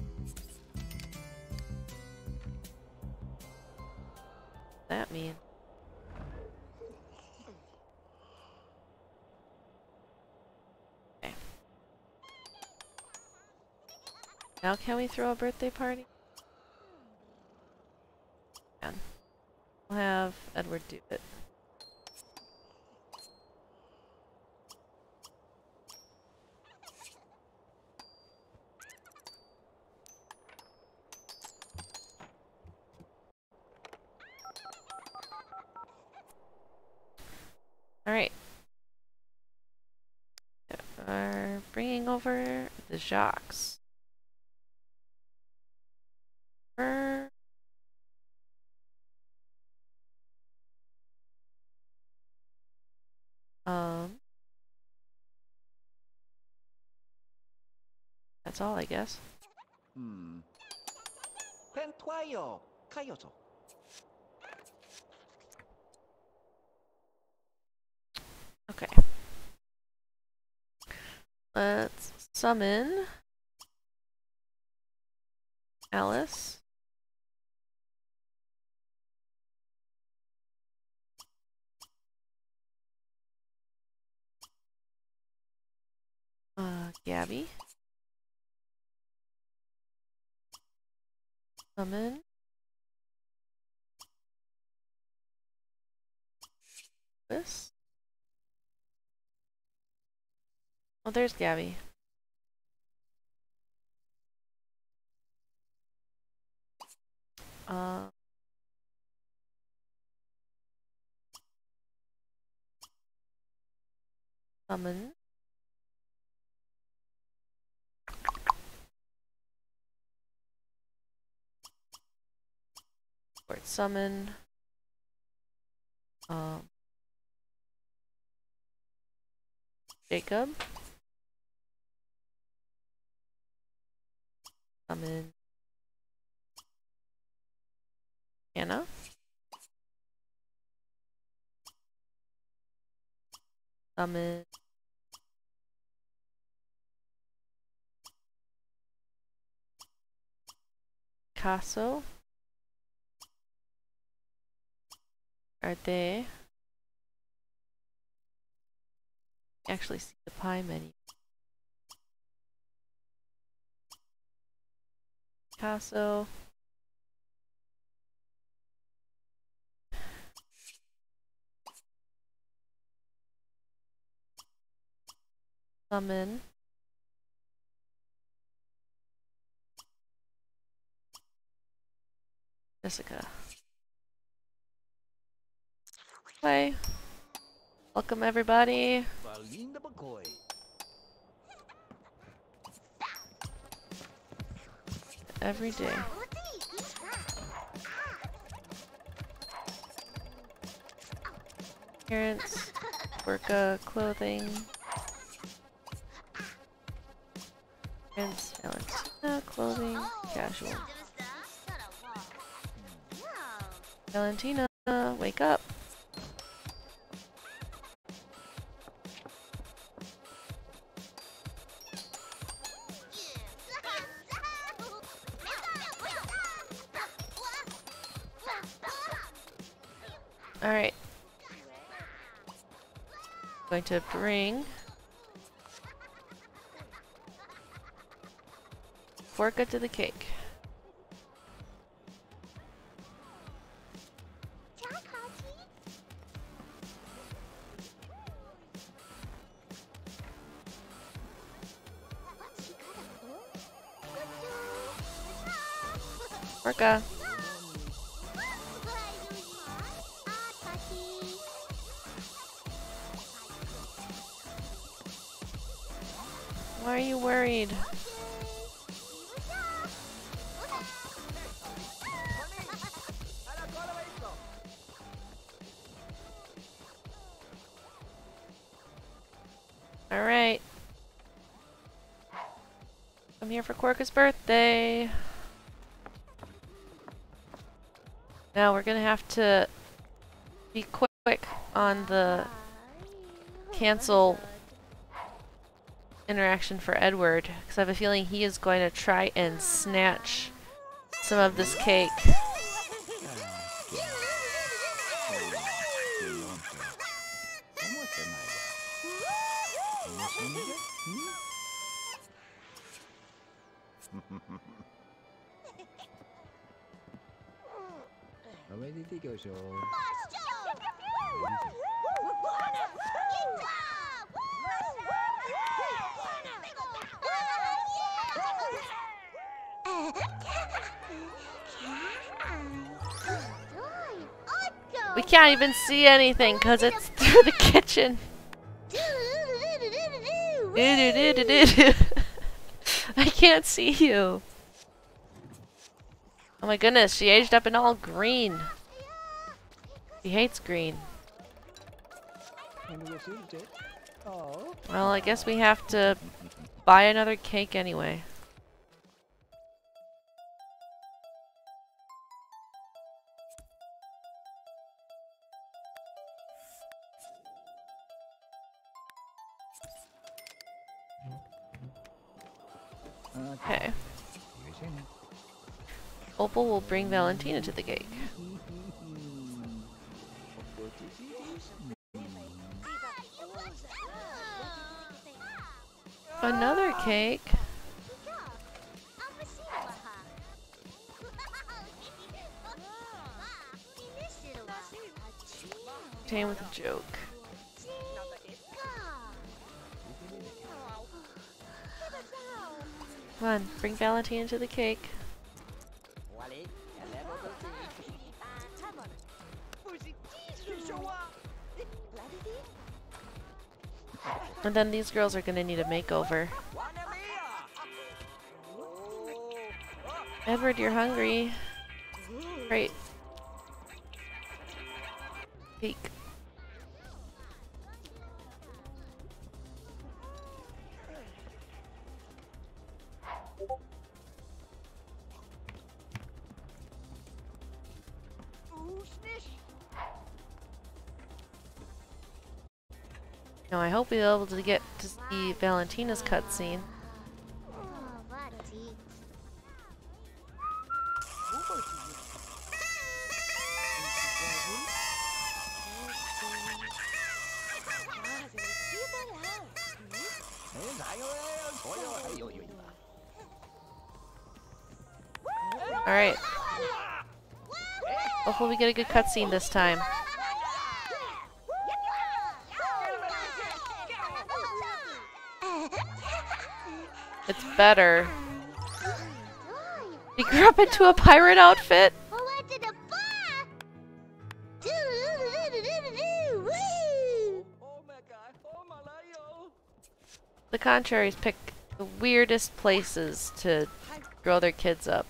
What's that mean? Okay. Now can we throw a birthday party? Can. We'll have Edward do it. Alright. We're bringing over the Jacques. That's all, I guess. Pentuayo, Kayoto. Okay. Let's summon Alice. Gabby. Summon. This. Oh, there's Gabby. Summon. Word summon. Jacob. Summon Anna. Summon Picasso. Are they? Actually see the pie menu. Picasso. Summon Jessica. Hi. Welcome everybody. Valinda Bagoy. Every day. Parents, Worka, clothing. Parents, Valentina, clothing, casual. Valentina, wake up. Alright. Going to bring Forka to the cake. Forka. Why are you worried? Alright. I'm here for Quirka's birthday. Now we're gonna have to be quick on the cancel interaction for Edward, because I have a feeling he is going to try and snatch some of this cake. We can't even see anything because it's through the kitchen. I can't see you. Oh my goodness, she aged up in all green. She hates green. Well, I guess we have to buy another cake anyway. Okay. Opal will bring Valentina to the cake. Another cake. Came with a joke. Come on, bring Valentina to the cake. And then these girls are gonna need a makeover. Edward, you're hungry. Great. Cake. Now I hope we'll be able to get to see Valentina's cutscene. Alright. Hopefully we get a good cutscene this time. It's better. He grew up into a pirate outfit? The contraries pick the weirdest places to grow their kids up.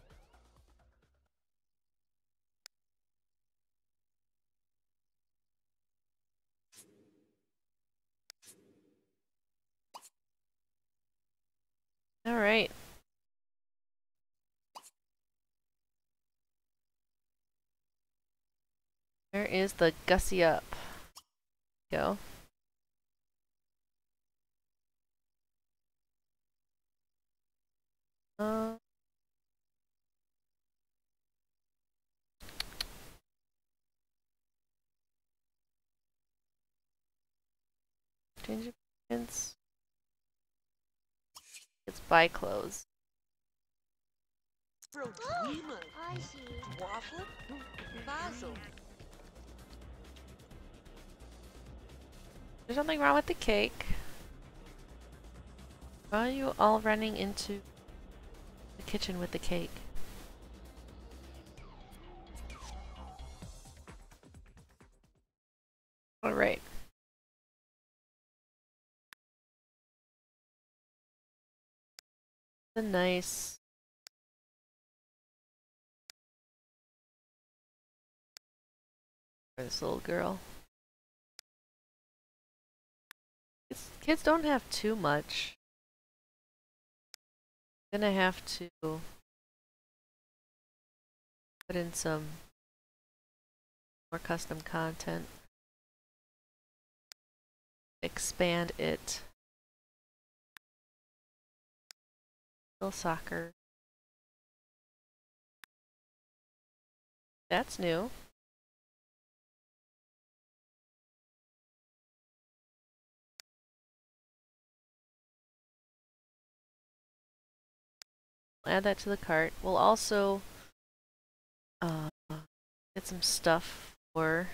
Alright. Where is the gussy up? Go. Change appearance. It's buy clothes. There's something wrong with the cake. Why are you all running into the kitchen with the cake? Alright. A nice for this little girl. Kids don't have too much. Gonna have to put in some more custom content. Expand it. Little soccer. That's new. Add that to the cart. We'll also get some stuff for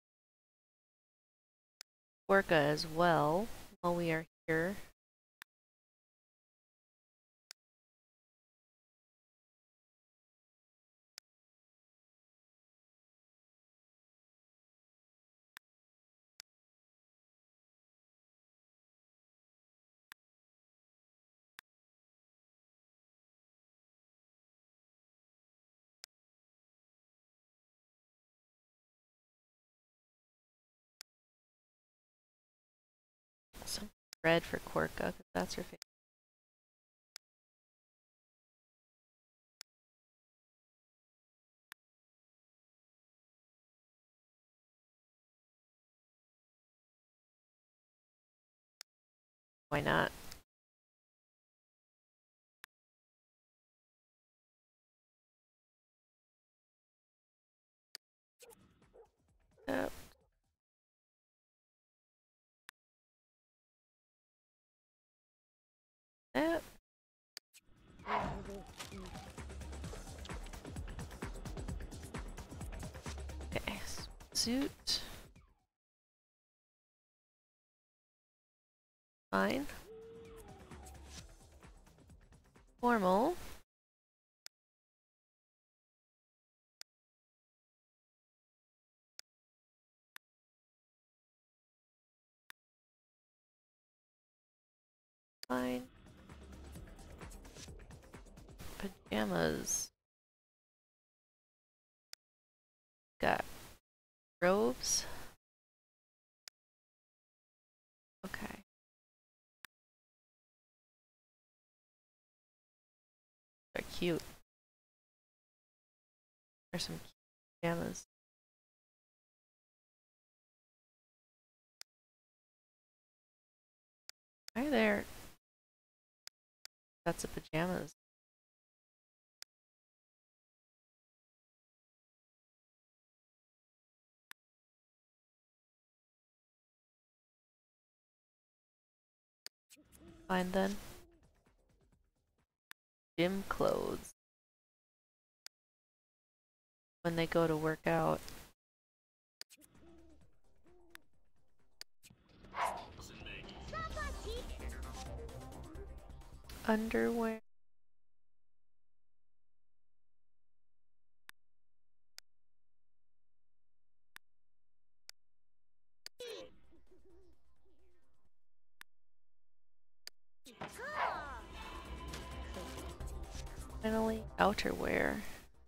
Orca as well while we are here. Some bread for Quirka, because that's her favorite. Why not? Yep. Yep. Okay, suit. Fine. Formal. Fine. Pajamas. Got robes. Okay. They're cute. There's some cute pajamas. Why are there sets of pajamas? Fine then. Gym clothes. When they go to work out. Underwear. Finally, outerwear.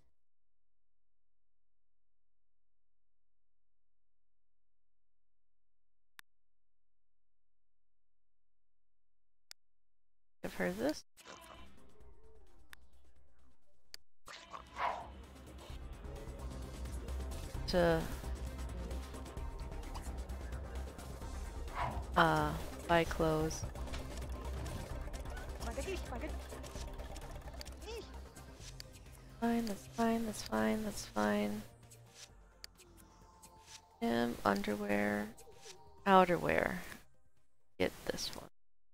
I've heard this. To buy clothes. Fine, that's fine, that's fine, that's fine. Underwear, outerwear. Get this one.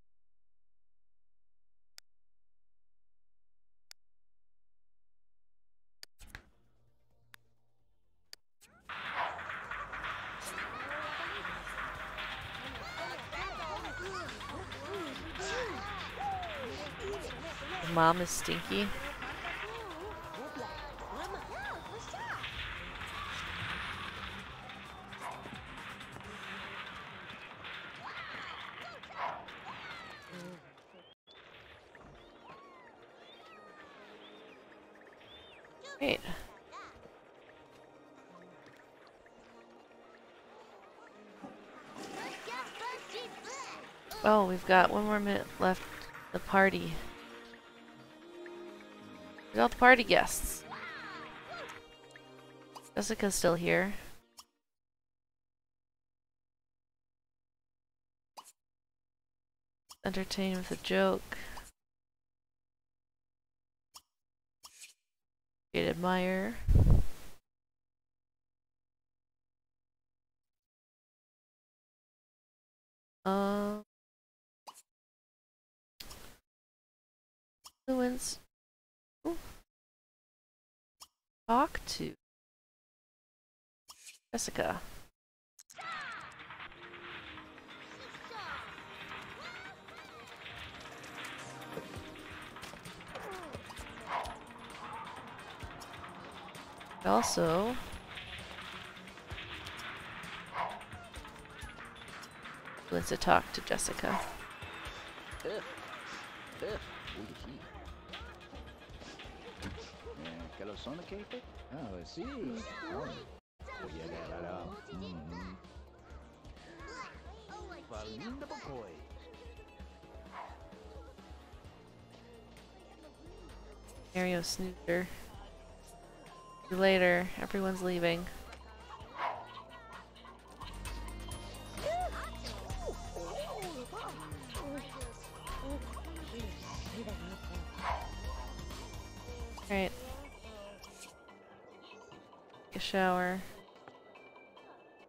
Mom is stinky. Great. Oh, we've got 1 more minute left. The party. Where's all the party guests? Jessica's still here. Entertain with a joke. You'd admire. Influence. Ooh. Talk to Jessica. Also, let's talk to Jessica. Che lo sono Kate? Ah, sì. Farlinda Bokoy. Mario Snoozer. See you later. Everyone's leaving. Alright. Take a shower.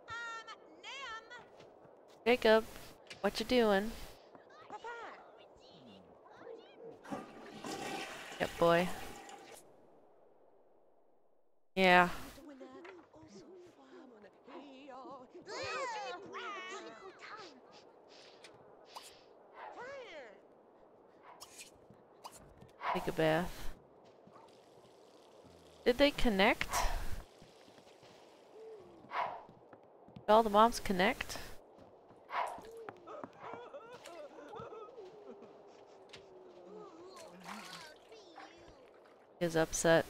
Jacob, what you doing? Yep, boy. Yeah. Take a bath. Did they connect? Did all the moms connect? Is upset.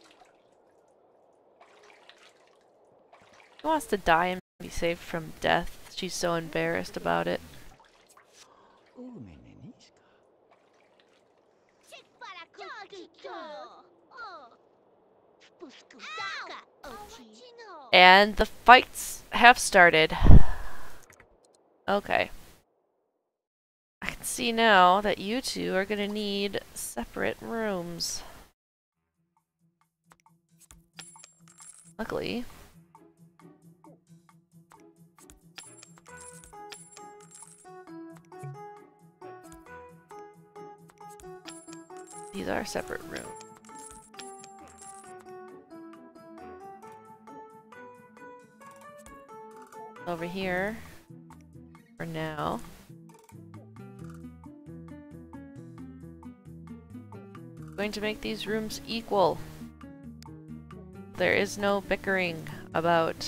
She wants to die and be saved from death. She's so embarrassed about it. And the fights have started. Okay. I can see now that you two are gonna need separate rooms. Luckily. These are separate rooms. Over here. For now. Going to make these rooms equal. There is no bickering about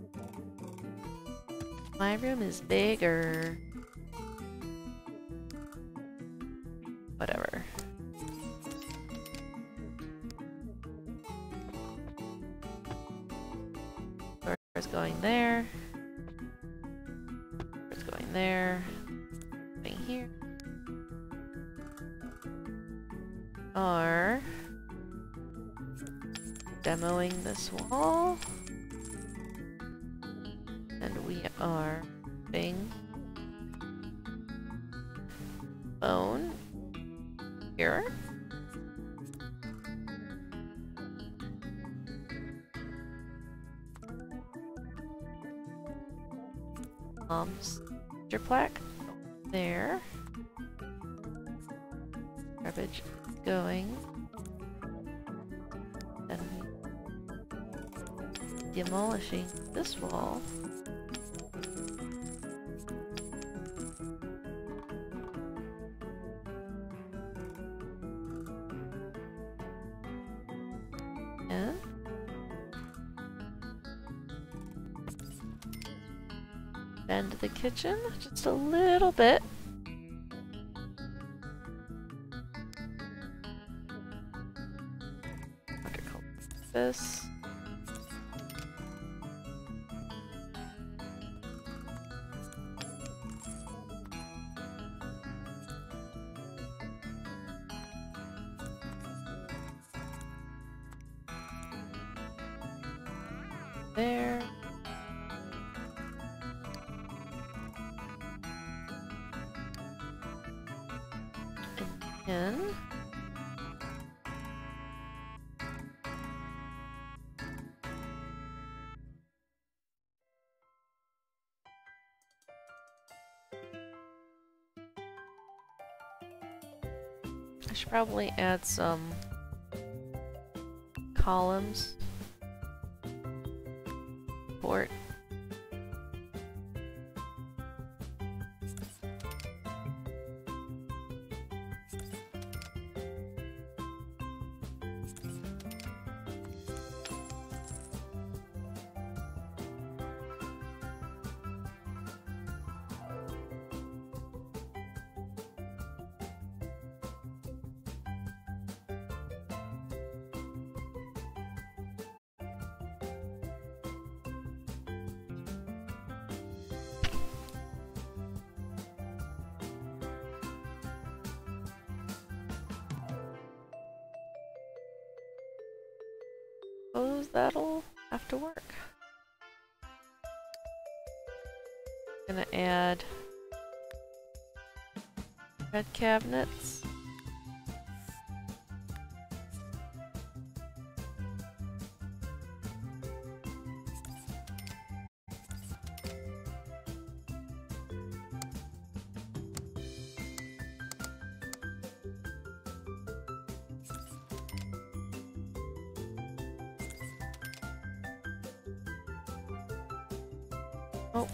my room is bigger. Whatever. Door's going there. Door's going there. Going here. Are demoing this wall. And we are putting bone here. Your plaque there. Garbage going. And demolishing this wall. And bend the kitchen just a little bit. This. There. And then I should probably add some columns. Support. Suppose that'll have to work. Gonna add red cabinets. Oh.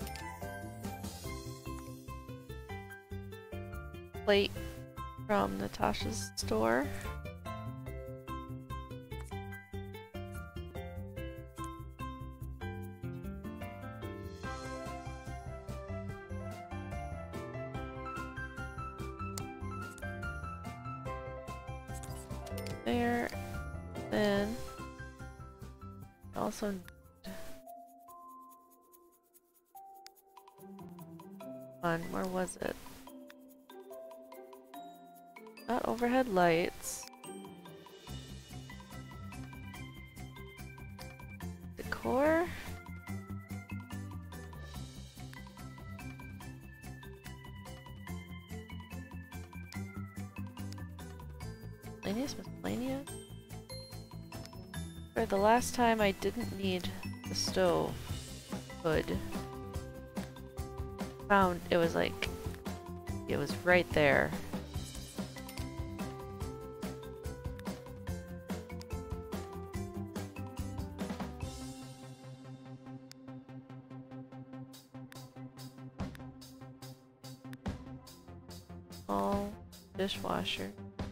Plate from Natasha's store. There. Then also where was it? Not overhead lights. Decor. Miscellaneous? For the last time I didn't need the stove hood. Found it was like it was right there. All dishwasher.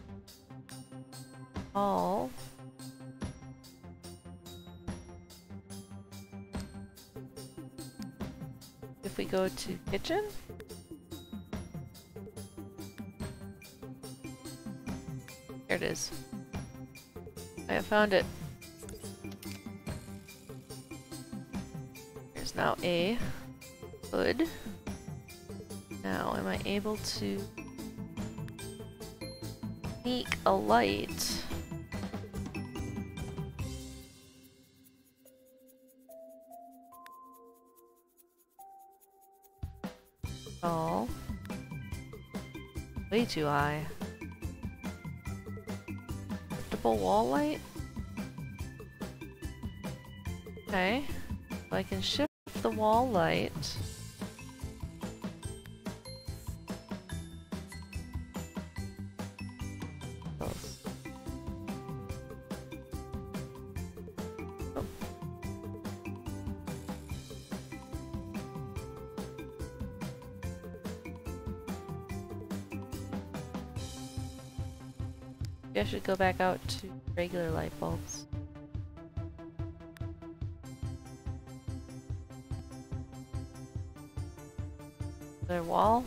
All if we go to kitchen, here it is. I have found it. There's now a hood. Now, am I able to sneak a light? Oh, way too high. Double wall light? Okay, so I can shift the wall light. Close. Oh. Maybe I should go back out to regular light bulbs. Their wall.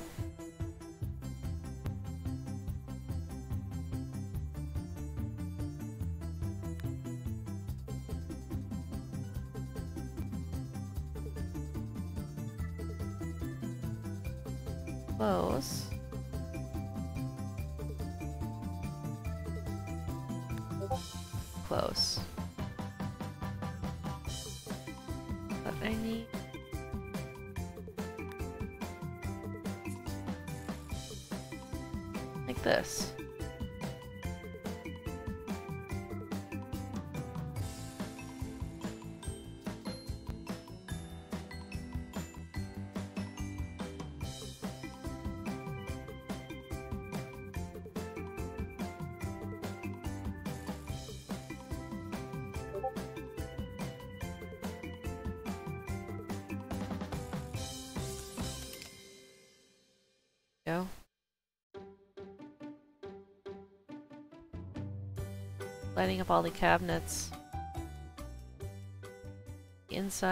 Close. Close. But I need like this. Go. Lighting up all the cabinets. Inside.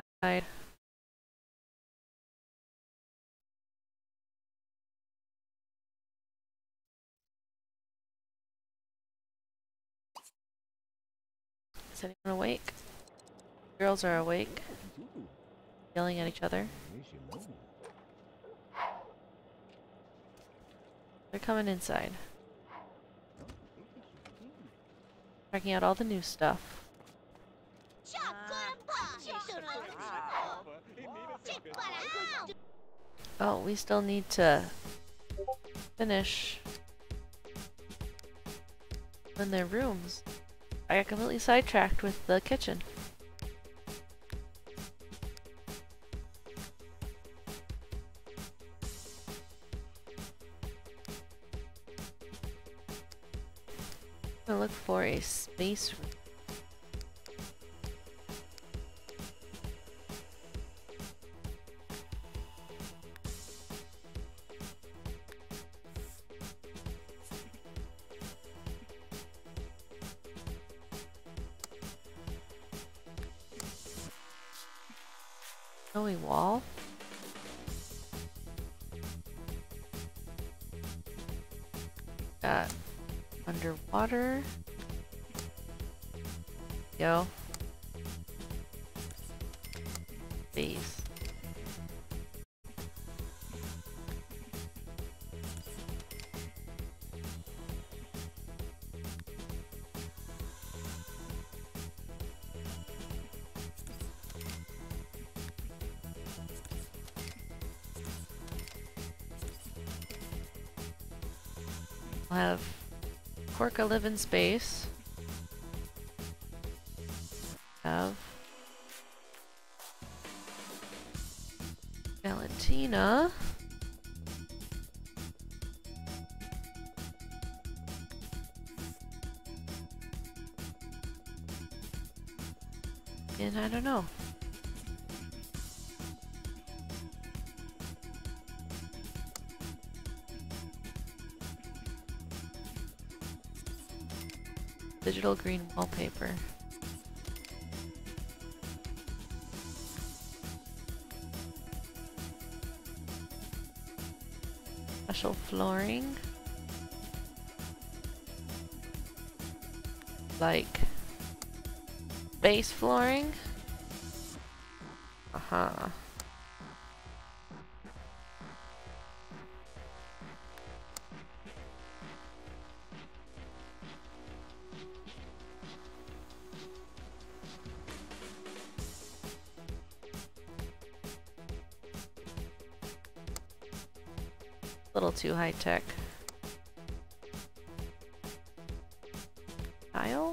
Is anyone awake? Girls are awake, yelling at each other. They're coming inside. Checking out all the new stuff. Oh, we still need to finish in their rooms. I got completely sidetracked with the kitchen. I'm gonna look for a space room. Snowy wall. Got underwater. Go. Base. We'll have Porca live in space. Have Valentina. And I don't know. Digital green wallpaper. Special flooring. Like base flooring. Uh-huh. Little too high tech. Tile?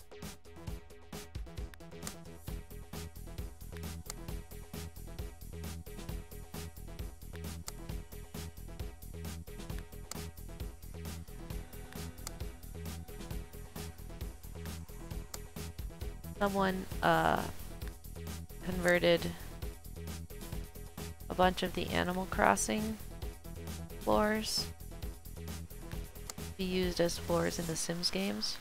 Someone converted a bunch of the Animal Crossing floors to be used as floors in the Sims games.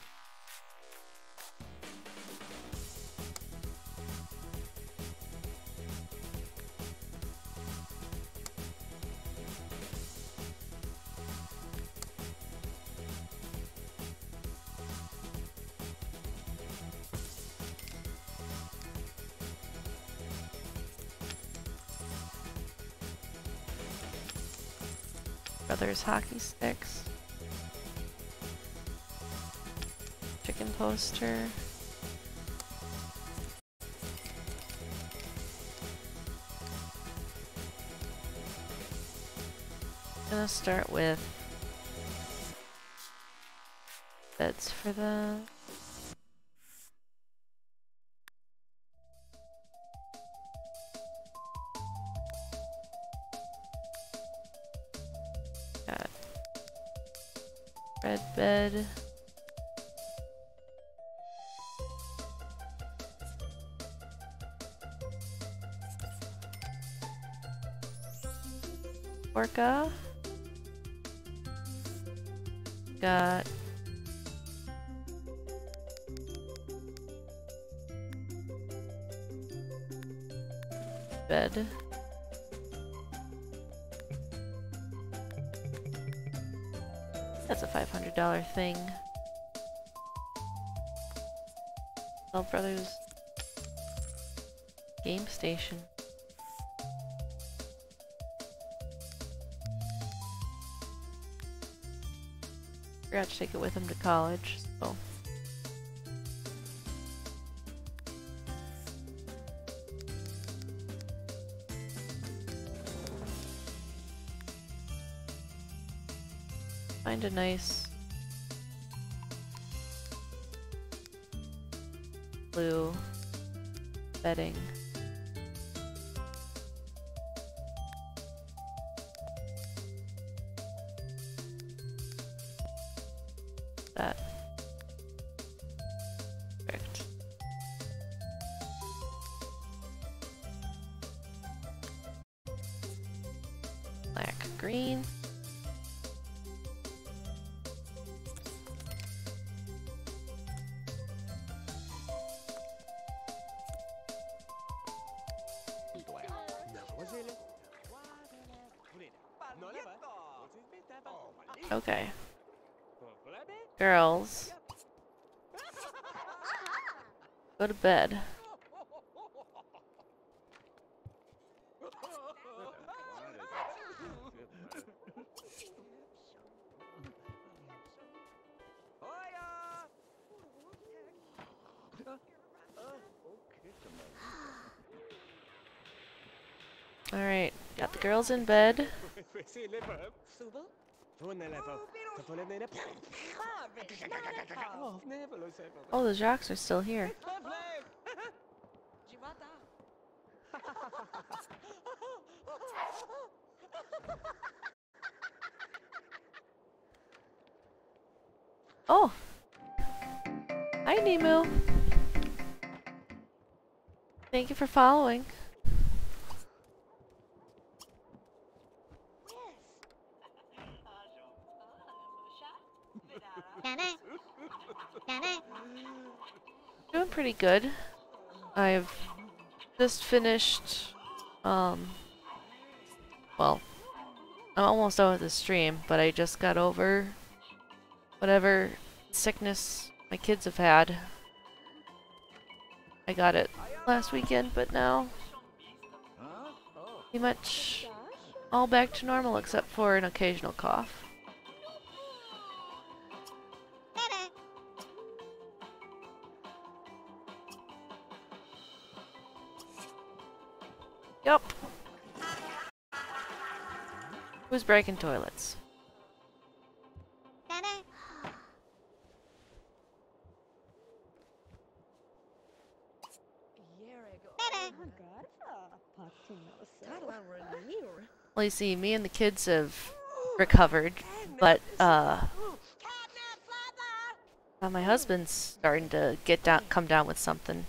Brothers hockey sticks. Chicken poster. Gonna start with beds for the got red bed. Orca. Got bed. That's a $500 thing. Bell Brothers game station. Forgot to take it with him to college, so. Find a nice blue bedding. That. Perfect. Black, green. Okay. Girls, go to bed. Alright, got the girls in bed. Oh, the jocks are still here. Oh! Hi, Nemo. Thank you for following. Doing pretty good. I've just finished, well, I'm almost done with the stream, but I just got over whatever sickness my kids have had. I got it last weekend, but now pretty much all back to normal except for an occasional cough. Yup. Who's breaking toilets? Well, you see, me and the kids have recovered, but my husband's starting to come down with something.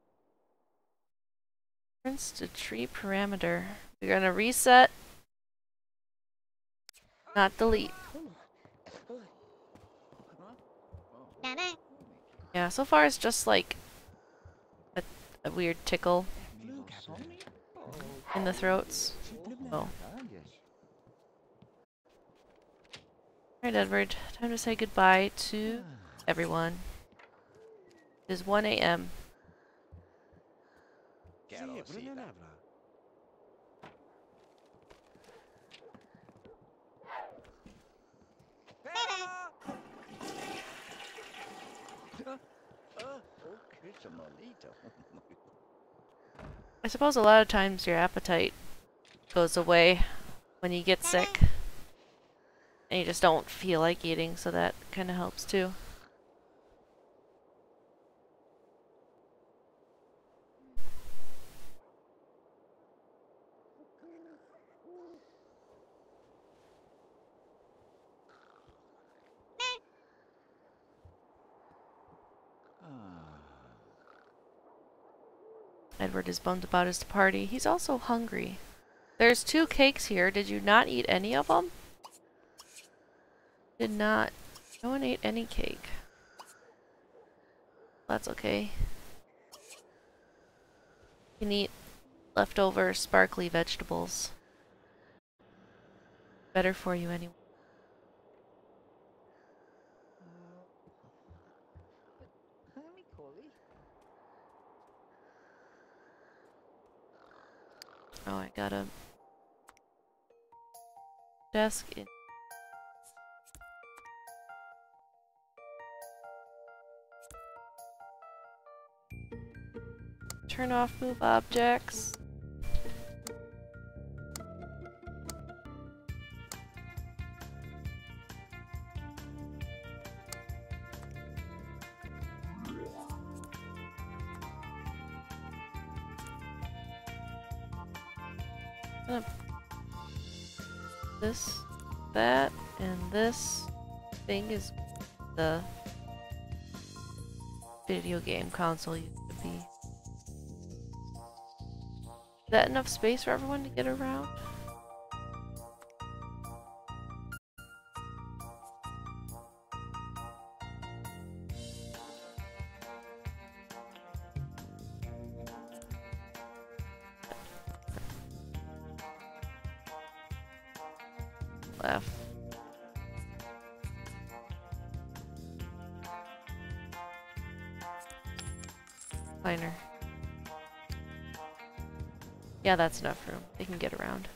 Reference to tree parameter. We're gonna reset, not delete. Yeah, so far it's just like a weird tickle in the throats. Oh. Alright, Edward. Time to say goodbye to everyone. It is 1 a.m. I suppose a lot of times your appetite goes away when you get sick. And you just don't feel like eating, so that kind of helps too. Edward is bummed about his party. He's also hungry. There's 2 cakes here. Did you not eat any of them? Did not. No one ate any cake. That's okay. You can eat leftover sparkly vegetables. Better for you anyway. Oh, I got a desk in. Turn off move objects. This, that, and this thing is the video game console used to be. Is that enough space for everyone to get around? Left. Liner. Yeah, that's enough room. They can get around.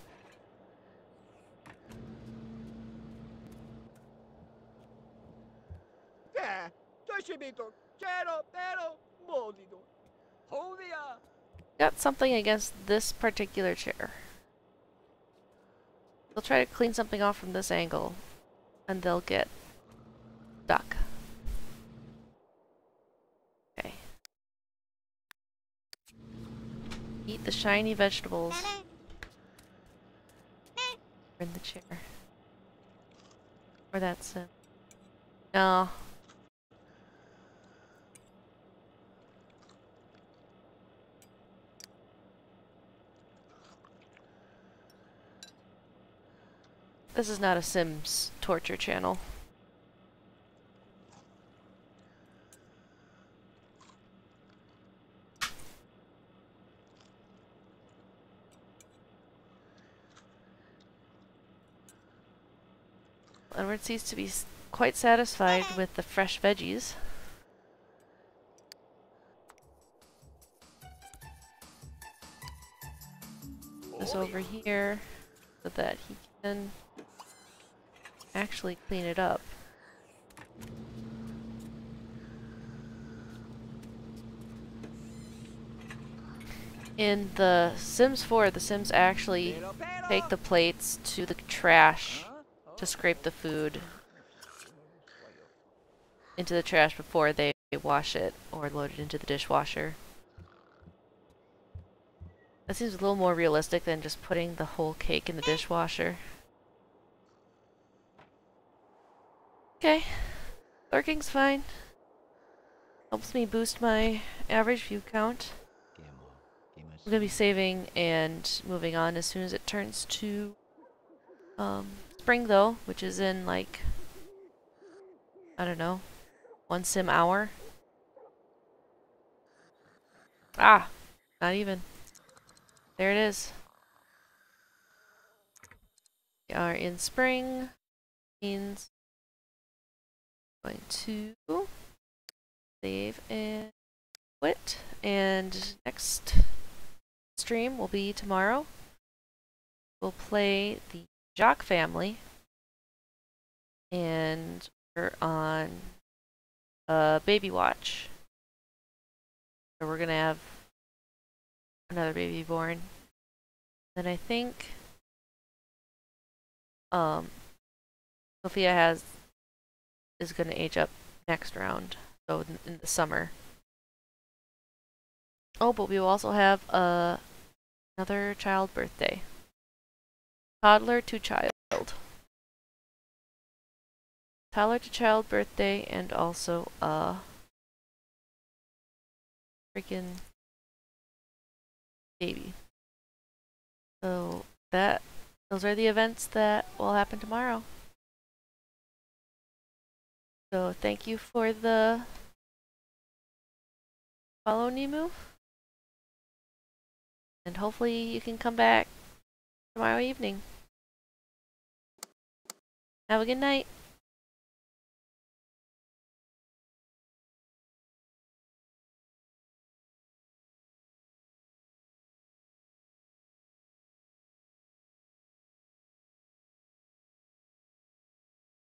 Got something against this particular chair. They'll try to clean something off from this angle, and they'll get stuck. Okay. Eat the shiny vegetables. In the chair. Or that's it. No. This is not a Sims torture channel. Edward seems to be quite satisfied with the fresh veggies. This over here so that he can actually clean it up. In the Sims 4, the Sims actually take the plates to the trash to scrape the food into the trash before they wash it or load it into the dishwasher. That seems a little more realistic than just putting the whole cake in the dishwasher. Okay. Lurking's fine. Helps me boost my average view count. I'm gonna be saving and moving on as soon as it turns to spring though, which is in like, I don't know, 1 sim hour. Ah, not even. There it is. We are in spring. Means going to save and quit. And next stream will be tomorrow. We'll play the Jock family. And we're on baby watch. So we're gonna have another baby born. Then I think Sophia is gonna age up next round. So in the summer. Oh, but we will also have another child birthday. Toddler to child. Toddler to child birthday and also freaking baby. So those are the events that will happen tomorrow. So thank you for the follow, Nemu. And hopefully you can come back tomorrow evening. Have a good night.